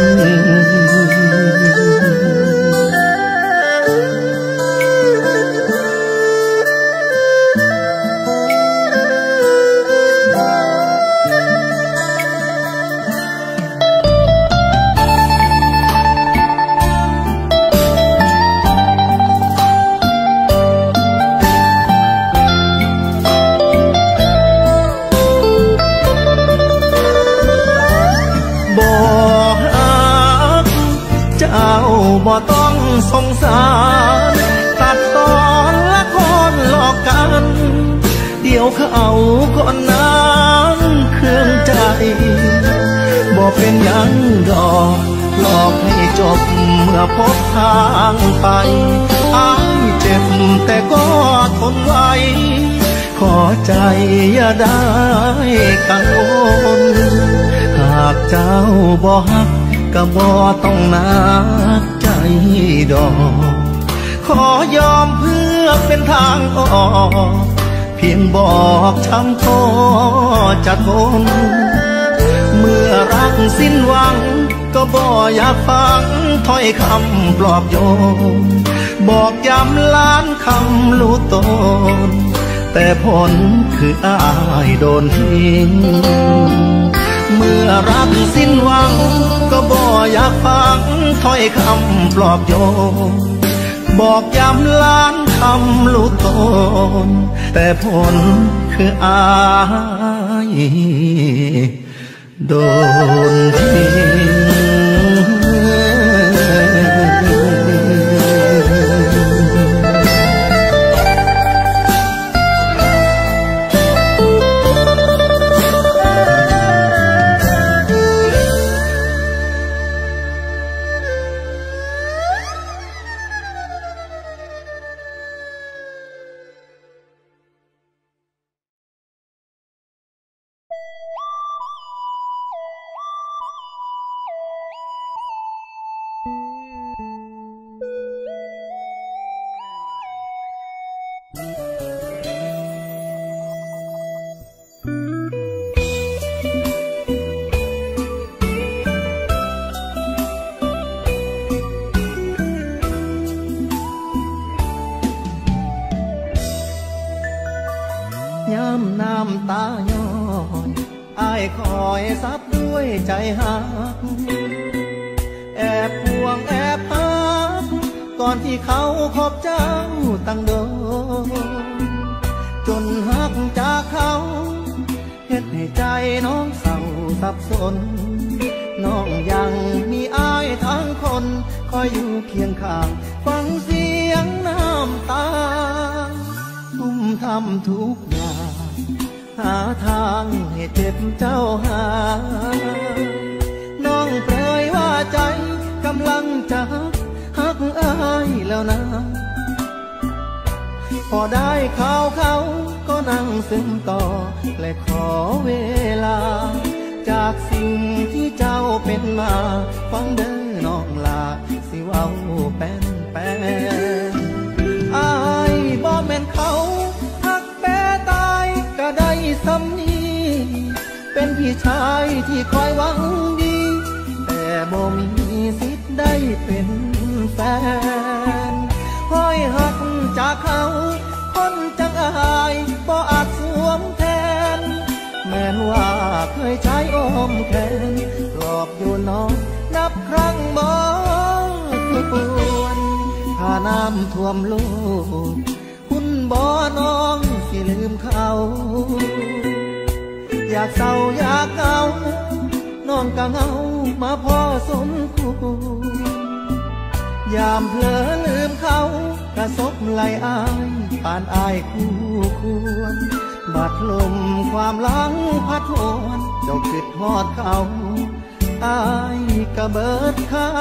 บ่ต้องสงสารตัดตอนละครหลอกกันเดี๋ยวเขาก็น้ำเครื่องใจบ่เป็นยังดอกหลอกให้จบเมื่อพบทางไปอายเจ็บแต่ก็ทนไว้ขอใจอย่าได้กังวลหากเจ้าบ่ฮักก็บ่ต้องนักใจดอกขอยอมเพื่อเป็นทางออกเพียงบอกช้ำก็จะทนเมื่อรักสิ้นหวังก็บ่อยากฟังถ้อยคำปลอบโยนบอกย้ำล้านคำรู้ตนแต่ผลคืออายโดนทิ้งเมื่อรักสิ้นหวังก็บ่อยากฟังถ้อยคำปลอบโยนบอกย้ำล้านคำรู้ตนแต่ผลคืออายโดนทิ้งย้ำน้ำตาย้อยอายคอยซับด้วยใจหักแอบห่วงแอบหักก่อนที่เขาคบเจ้าตั้งโดนจนหักจากเขาเฮ็ดให้ใจน้องเศร้าสับสนน้องยังมีอายทั้งคนคอยอยู่เคียงข้างฟังเสียงน้ำตาทุ่มทำทุกอย่างหาทางให้เจ็บเจ้าหาน้องเปรยว่าใจกำลังจะหักอายแล้วนะพอได้ข่าวเขาก็นั่งซึมต่อและขอเวลาจากสิ่งที่เจ้าเป็นมาฟังเด้อน้องลาสิเว้าแป้นแป้นอายบ่แม่นเขาหักแป้ตายก็ได้สำนีเป็นพี่ชายที่คอยหวังดีแต่บ่มีสิทธิ์ได้เป็นแฟนห้อยหักจากเขาคนจังอายบ่อาจสวมแทนแม้นว่าเคยใช้อ้อมแขนปลอบอยู่น้องนับครั้งบ่ถ้วนถ้าน้ำท่วมโลกคุณบ่น้องสิลืมเขาอยากเศร้าอยากเหงาน้องก็เหงามาพอสมควรยามเพลอลืมเขากระซบไหลอายปานอายคู่ควรบาดลมความหลังพัดโหวนเจ้าคิดฮอดเขาอายกะเบิดค่า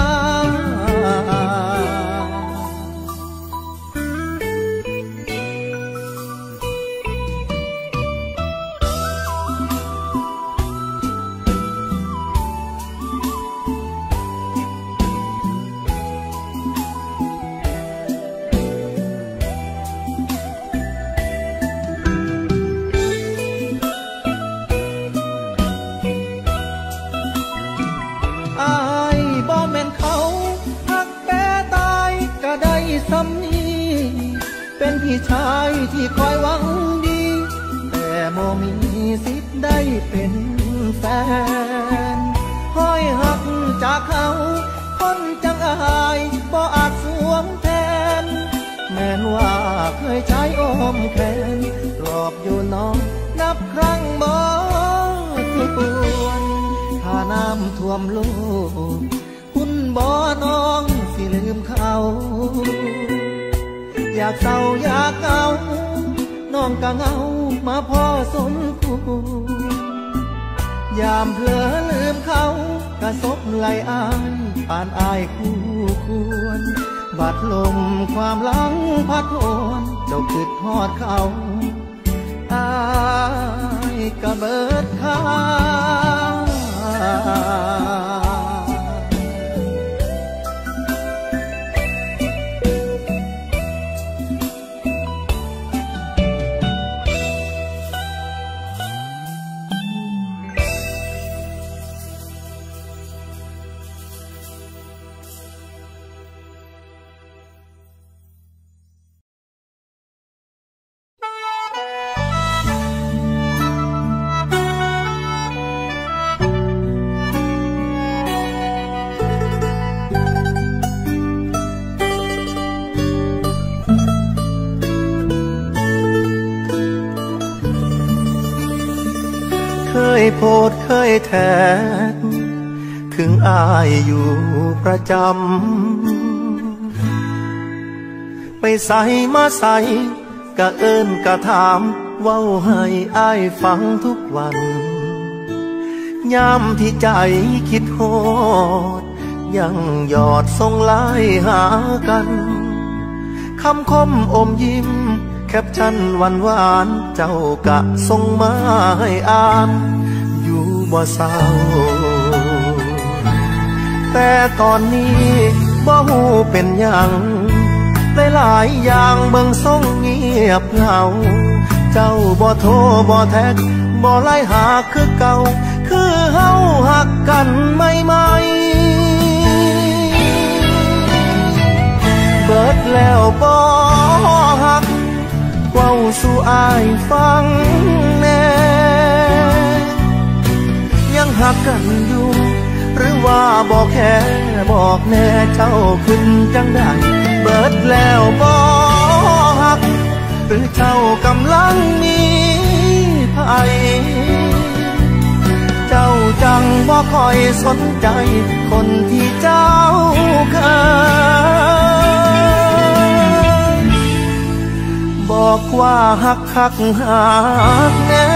ซ้ำนี้เป็นพี่ชายที่คอยหวังดีแต่บ่มีสิทธิ์ได้เป็นแฟนห้อยหักจากเขาคนจังอายบ่อาจสวมแทนแม้นว่าเคยใช้อ้อมแขนปลอบอยู่น้องนับครั้งบ่ถ้วนถ้าน้ำท่วมโลกคุณบ่น้องสิลืมเขาอยากเศร้าอยากเหงาน้องก็เหงามาพอสมควรยามเพลอลืมเขากระซบไหลอายปานอายคู่ควรบาดลมความหลังพัดโหวนเจ้าคิดฮอดเขาอายก็เบิดค่าเคยโพดเคยแทกถึงอายอยู่ประจำไปใส่มาใส่กะเอิ้นกะถามเว้าให้อายฟังทุกวันยามที่ใจคิดโหดยังหยอดส่งไลน์หากันคำคมอมยิ้มแคปชั่นหวานหวานเจ้ากะส่งมาให้อ่านอยู่บ่เศร้าแต่ตอนนี้บ่ฮู้เป็นหยังหลายๆอย่างเบิ่งส่งเงียบเหงาเจ้าบ่โทรบ่แท็กบ่ไลน์หาคือเก่าคือเฮาหักกันใหม่ๆเบิดแล้วบ่หักเว้าสู่อายฟังแน่ยังหักกันอยู่หรือว่าบอกแค่บอกแน่เจ้าขึ้นจังได้เบิดแล้วบ่หักหรือเจ้ากำลังมีภัยเจ้าจังบ่ค่อยสนใจคนที่เจ้าเคยบอกว่าหักหักหักแน่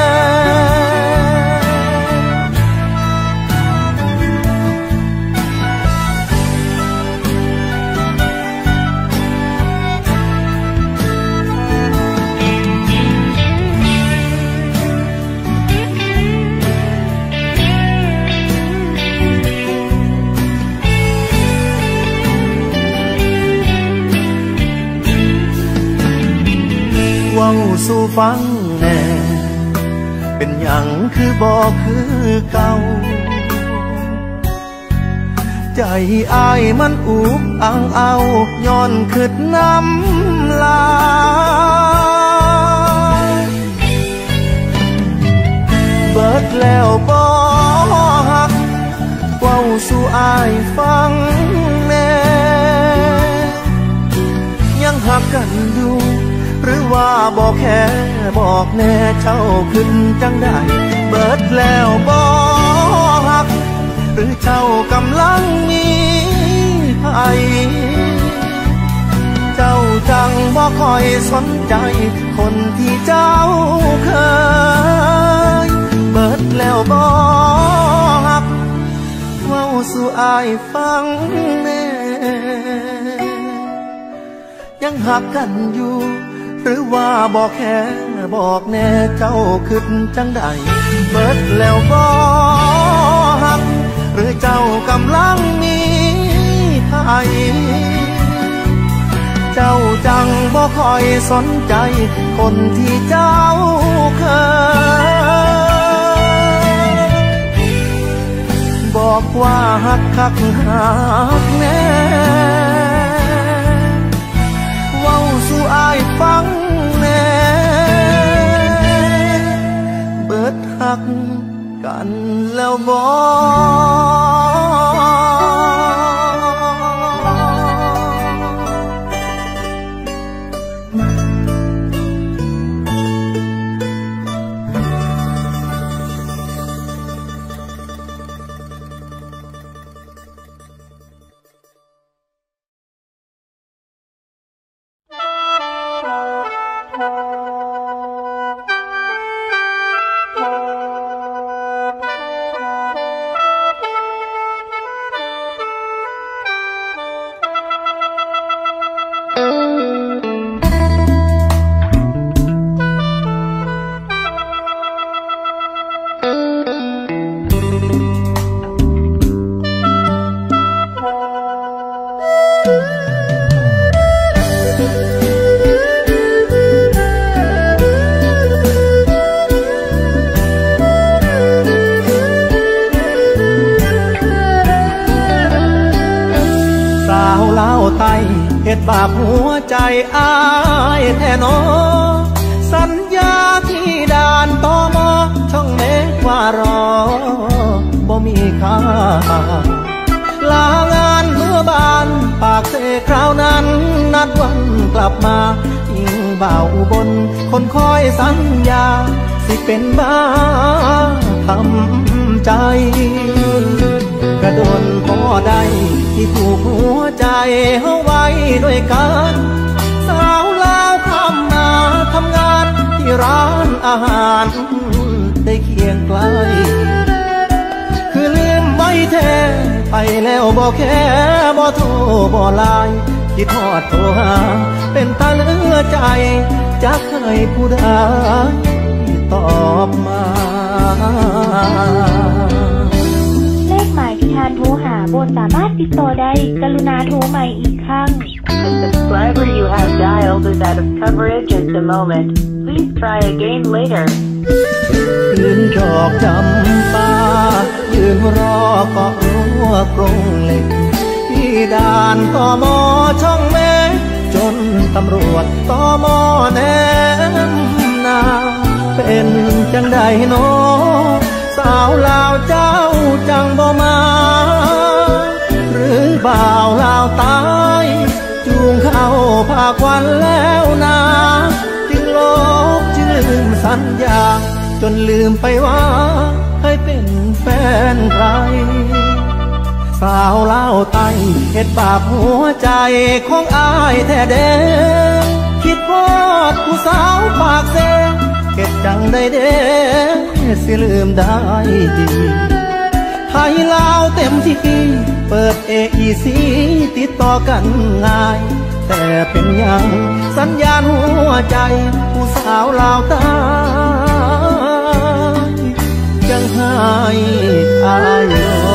เว้าสู่ฟังแน่เป็นหยังคือบอกคือเก่าใจอายมันอุกอังเอาย้อนคืดน้ำลายเบิดแล้วบ่หักเว้าสู่อายฟังแน่ยังหักกันอยู่หรือว่าบอกแค่บอกแน่เจ้าขึ้นจังได้เบิดแล้วบ่หักหรือเจ้ากำลังมีภัเจ้าจังบ่ค่อยสนใจคนที่เจ้าเคยเบิดแล้วบ่ฮักเว้าสู่อายฟังแน่ยังหักกันอยู่หรือว่าบอกแค่บอกแน่เจ้าคิดจังใดเบิดแล้วบ่ฮักหรือเจ้ากำลังมีใครเจ้าจังบ่ค่อยสนใจคนที่เจ้าเคยบอกว่าฮักคักฮักแน่เว้าสู่อายฟังแน่เบิดฮักกันแล้วบ่เฮ็ดบาปหัวใจอายแท้นอสัญญาที่ด่านตมช่องเมฆว่ารอบ่มีค่าลางานเมื่อบานปากเสคราวนั้นนัดวันกลับมายิ่งบ่าวอุบลคนคอยสัญญาสิเป็นบ้าทำใจกระโดนพอได้ที่ผูกหัวใจเฮาไว้ด้วยกันสาวลาวคำนาทำงานที่ร้านอาหารได้เคียงไกลคือลืมไม่แท้ไปแล้วบอกแค่บ่โทรบ่ไลน์คิดทอดโทรหาเป็นตาเหลือใจจะเคยผู้ใดตอบมาเลขหมายที่ท่านโทรหาบนสามารถติดต่อได้กรุณาโทรใหม่อีกครั้ง The subscriber you have dialed is out of coverage at the moment. Please try again later. ยืนดอกจำปายืนรอเกาะรั้วกรงเหล็กที่ด่านตมช่องเมฆจนตำรวจตมแนมนาเป็นจังใดโนสาวลาวเจ้าจังบ่มาหรือบ่าวลาวตายจูงเข้าภาควันแล้วนาจึงลบจึงลืมสัญญาจนลืมไปว่าเคยเป็นแฟนใครสาวลาวไต้เฮ็ดบาปหัวใจของอายแท้เด้คิดพอดผู้สาวปากเซเก็บจังได้เด้สิลืมได้ดีไทยลาวเต็มที่เปิดเออีซีติดต่อกันง่ายแต่เป็นยังสัญญาณหัวใจผู้สาวลาวใต้ยังให้อายรอ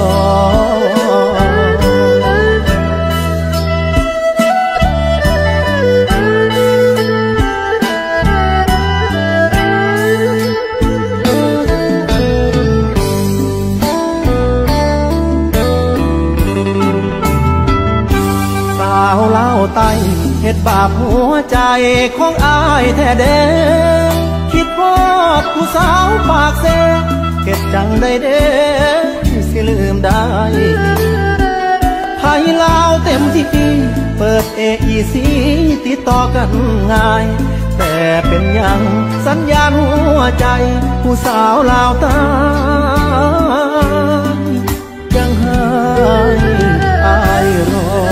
ไต้เฮ็ดบาปหัวใจของอายแท้เด้คิดพอดผู้สาวปากเซเก็บจังได้เด้สิลืมได้ไทยลาวเต็มที่เปิดเออีซีติดต่อกันง่ายแต่เป็นยังสัญญาณหัวใจผู้สาวลาวใต้ยังให้อายรอ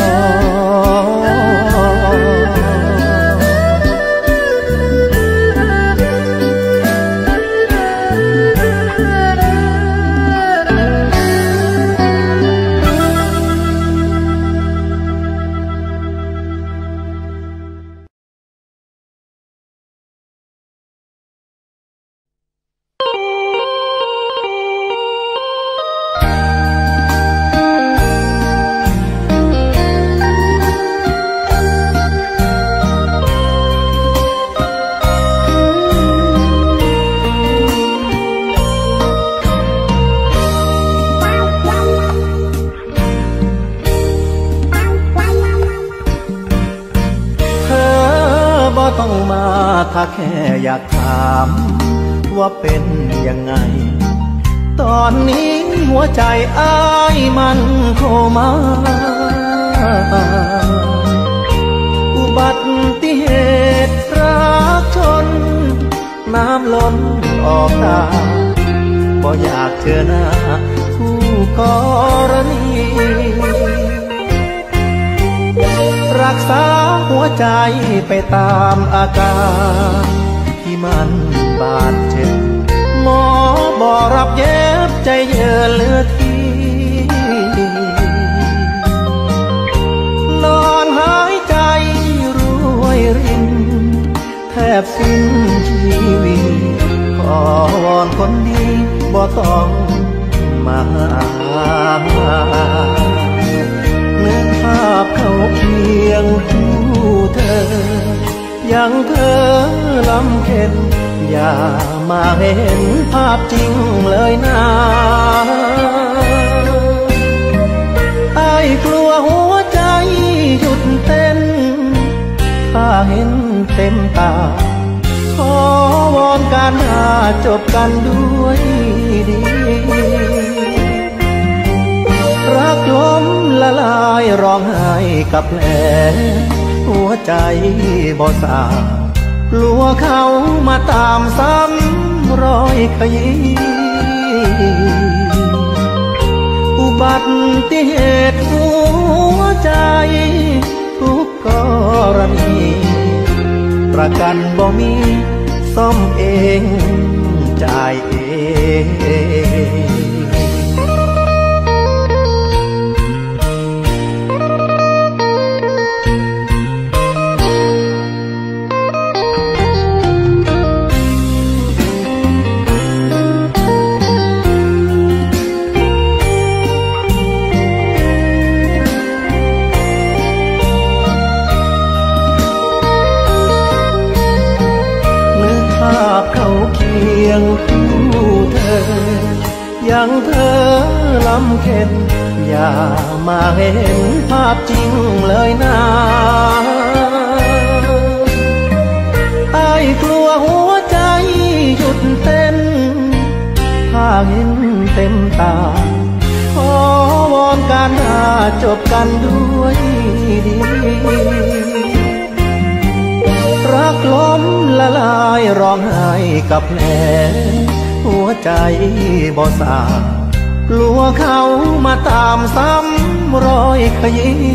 อยากถามว่าเป็นยังไงตอนนี้หัวใจอ้ายมันโคม่าอุบัติเหตุรักชนน้ำล้นออกตาบ่อยากเจอหน้าคู่กรณีรักษาหัวใจไปตามอาการที่มันบาดเจ็บหมอบอกรับเย็บใจเยือนเหลือทีนอนหายใจรวยรินแทบสิ้นชีวิตขอวอนคนดีบ่ต้องมาเนื้อภาพเขาเพียงผู้เธอยังเธอลำเค็นอย่ามาเห็นภาพจริงเลยนะไอ้กลัวหัวใจหยุดเต้นถ้าเห็นเต็มตาขอวอนการหาจบกันด้วยดีรักล้มละลายร้องไห้กับแผลหัวใจบ่สากลัวเขามาตามซ้ำรอยขยี้อุบัติเหตุหัวใจทุกกรณีประกันบ่มีซ่อมเองจ่ายเองยังเธอลำเค็นอย่ามาเห็นภาพจริงเลยนะไอ้กลัวหัวใจหยุดเต้นถ้าเห็นเต็มตาขอวอนการหาจบกันด้วยดีรักล้มละลายร้องไห้กับแผลหัวใจบ่สากลัวเขามาตามซ้ำรอยขยี้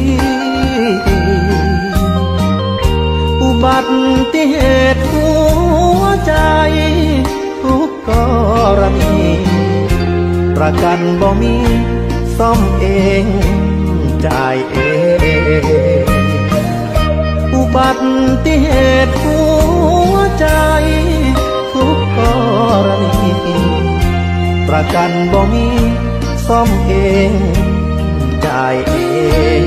อุบัติเหตุหัวใจทุกกรณีประกันบ่มีซ่อมเองจ่ายเองอุบัติเหตุหัวใจทุกกรณีประกันบ่มีซ่อมเองจ่ายเอง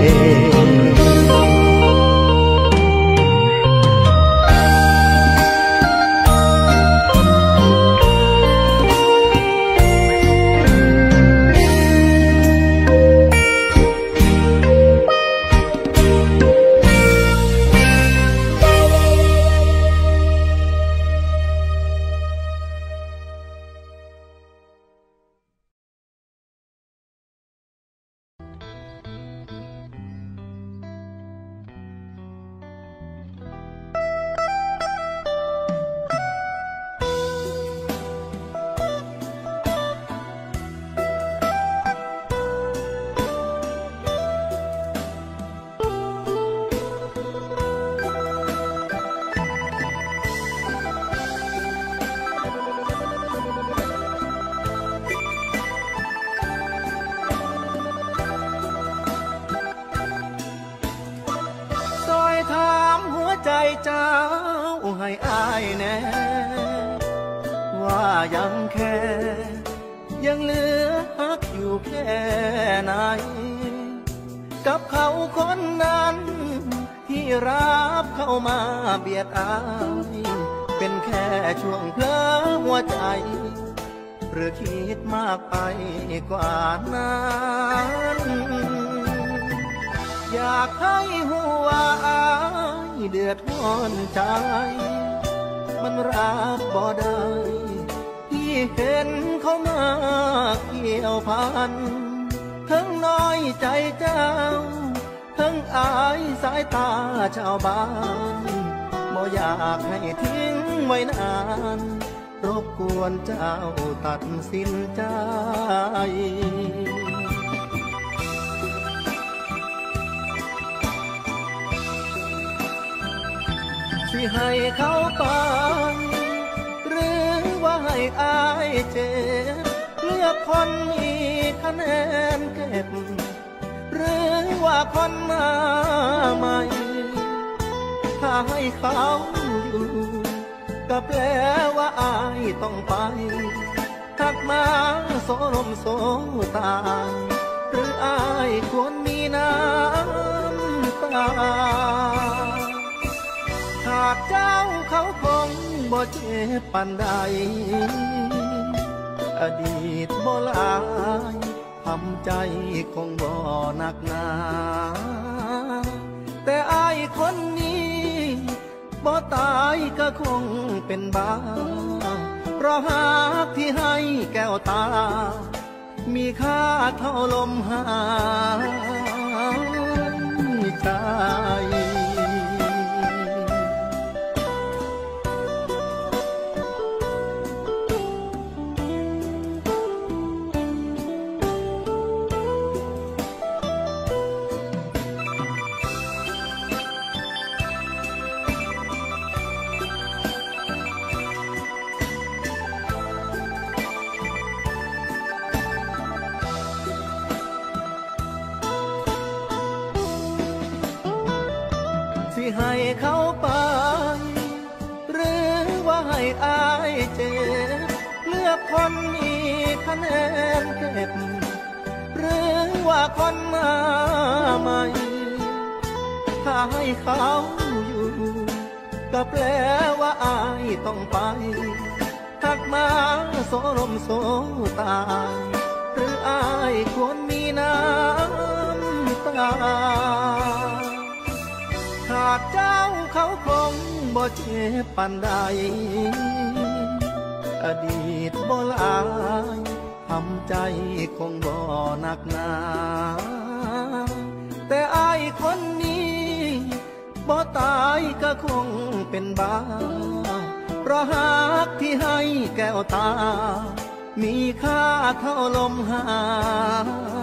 เจ้าให้อายแน่ว่ายังแค่ยังเหลือฮักอยู่แค่ไหนกับเขาคนนั้นที่รับเข้ามาเบียดอายเป็นแค่ช่วงเพลอหัวใจหรือคิดมากไปกว่านั้นอยากให้หัวอายเดือดร้อนใจรับบ่ได้ที่เห็นเขามาเกี่ยวพันทั้งน้อยใจเจ้าทั้งอายสายตาชาวบ้านบ่อยากให้ทิ้งไว้นานรบกวนเจ้าตัดสินใจสิให้เขาไปหรือว่าให้อายเจ็บเลือกคนมีคะแนนเก็บหรือว่าคนมาใหม่ถ้าให้เขาอยู่ก็แปลว่าอายต้องไปถักมาโซลมโซตาหรืออายควรมีน้ำตาหากเจ้าเขาคงบ่เจ็บปานใดอดีตบ่หลายทำใจคงบ่หนักหนาแต่อายคนนี้บ่ตายก็คงเป็นบ้าเพราะหากที่ให้แก้วตามีค่าเท่าลมหายใจสิให้เขาไปหรือว่าให้อายเจ็บเลือกคนมีคะแนนเก็บหรือว่าคนมาใหม่ถ้าให้เขาอยู่ก็แปลว่าอายต้องไปถักมาโซลมโซตาหรืออายควรมีน้ำตาหากเจ้าเขาคงบ่เจ็บปานใดอดีตบ่หลายทำใจคงบ่หนักหนาแต่อายคนนี้บ่ตายก็คงเป็นบ้าเพราะหากที่ให้แก้วตามีค่าเท่าลมหาย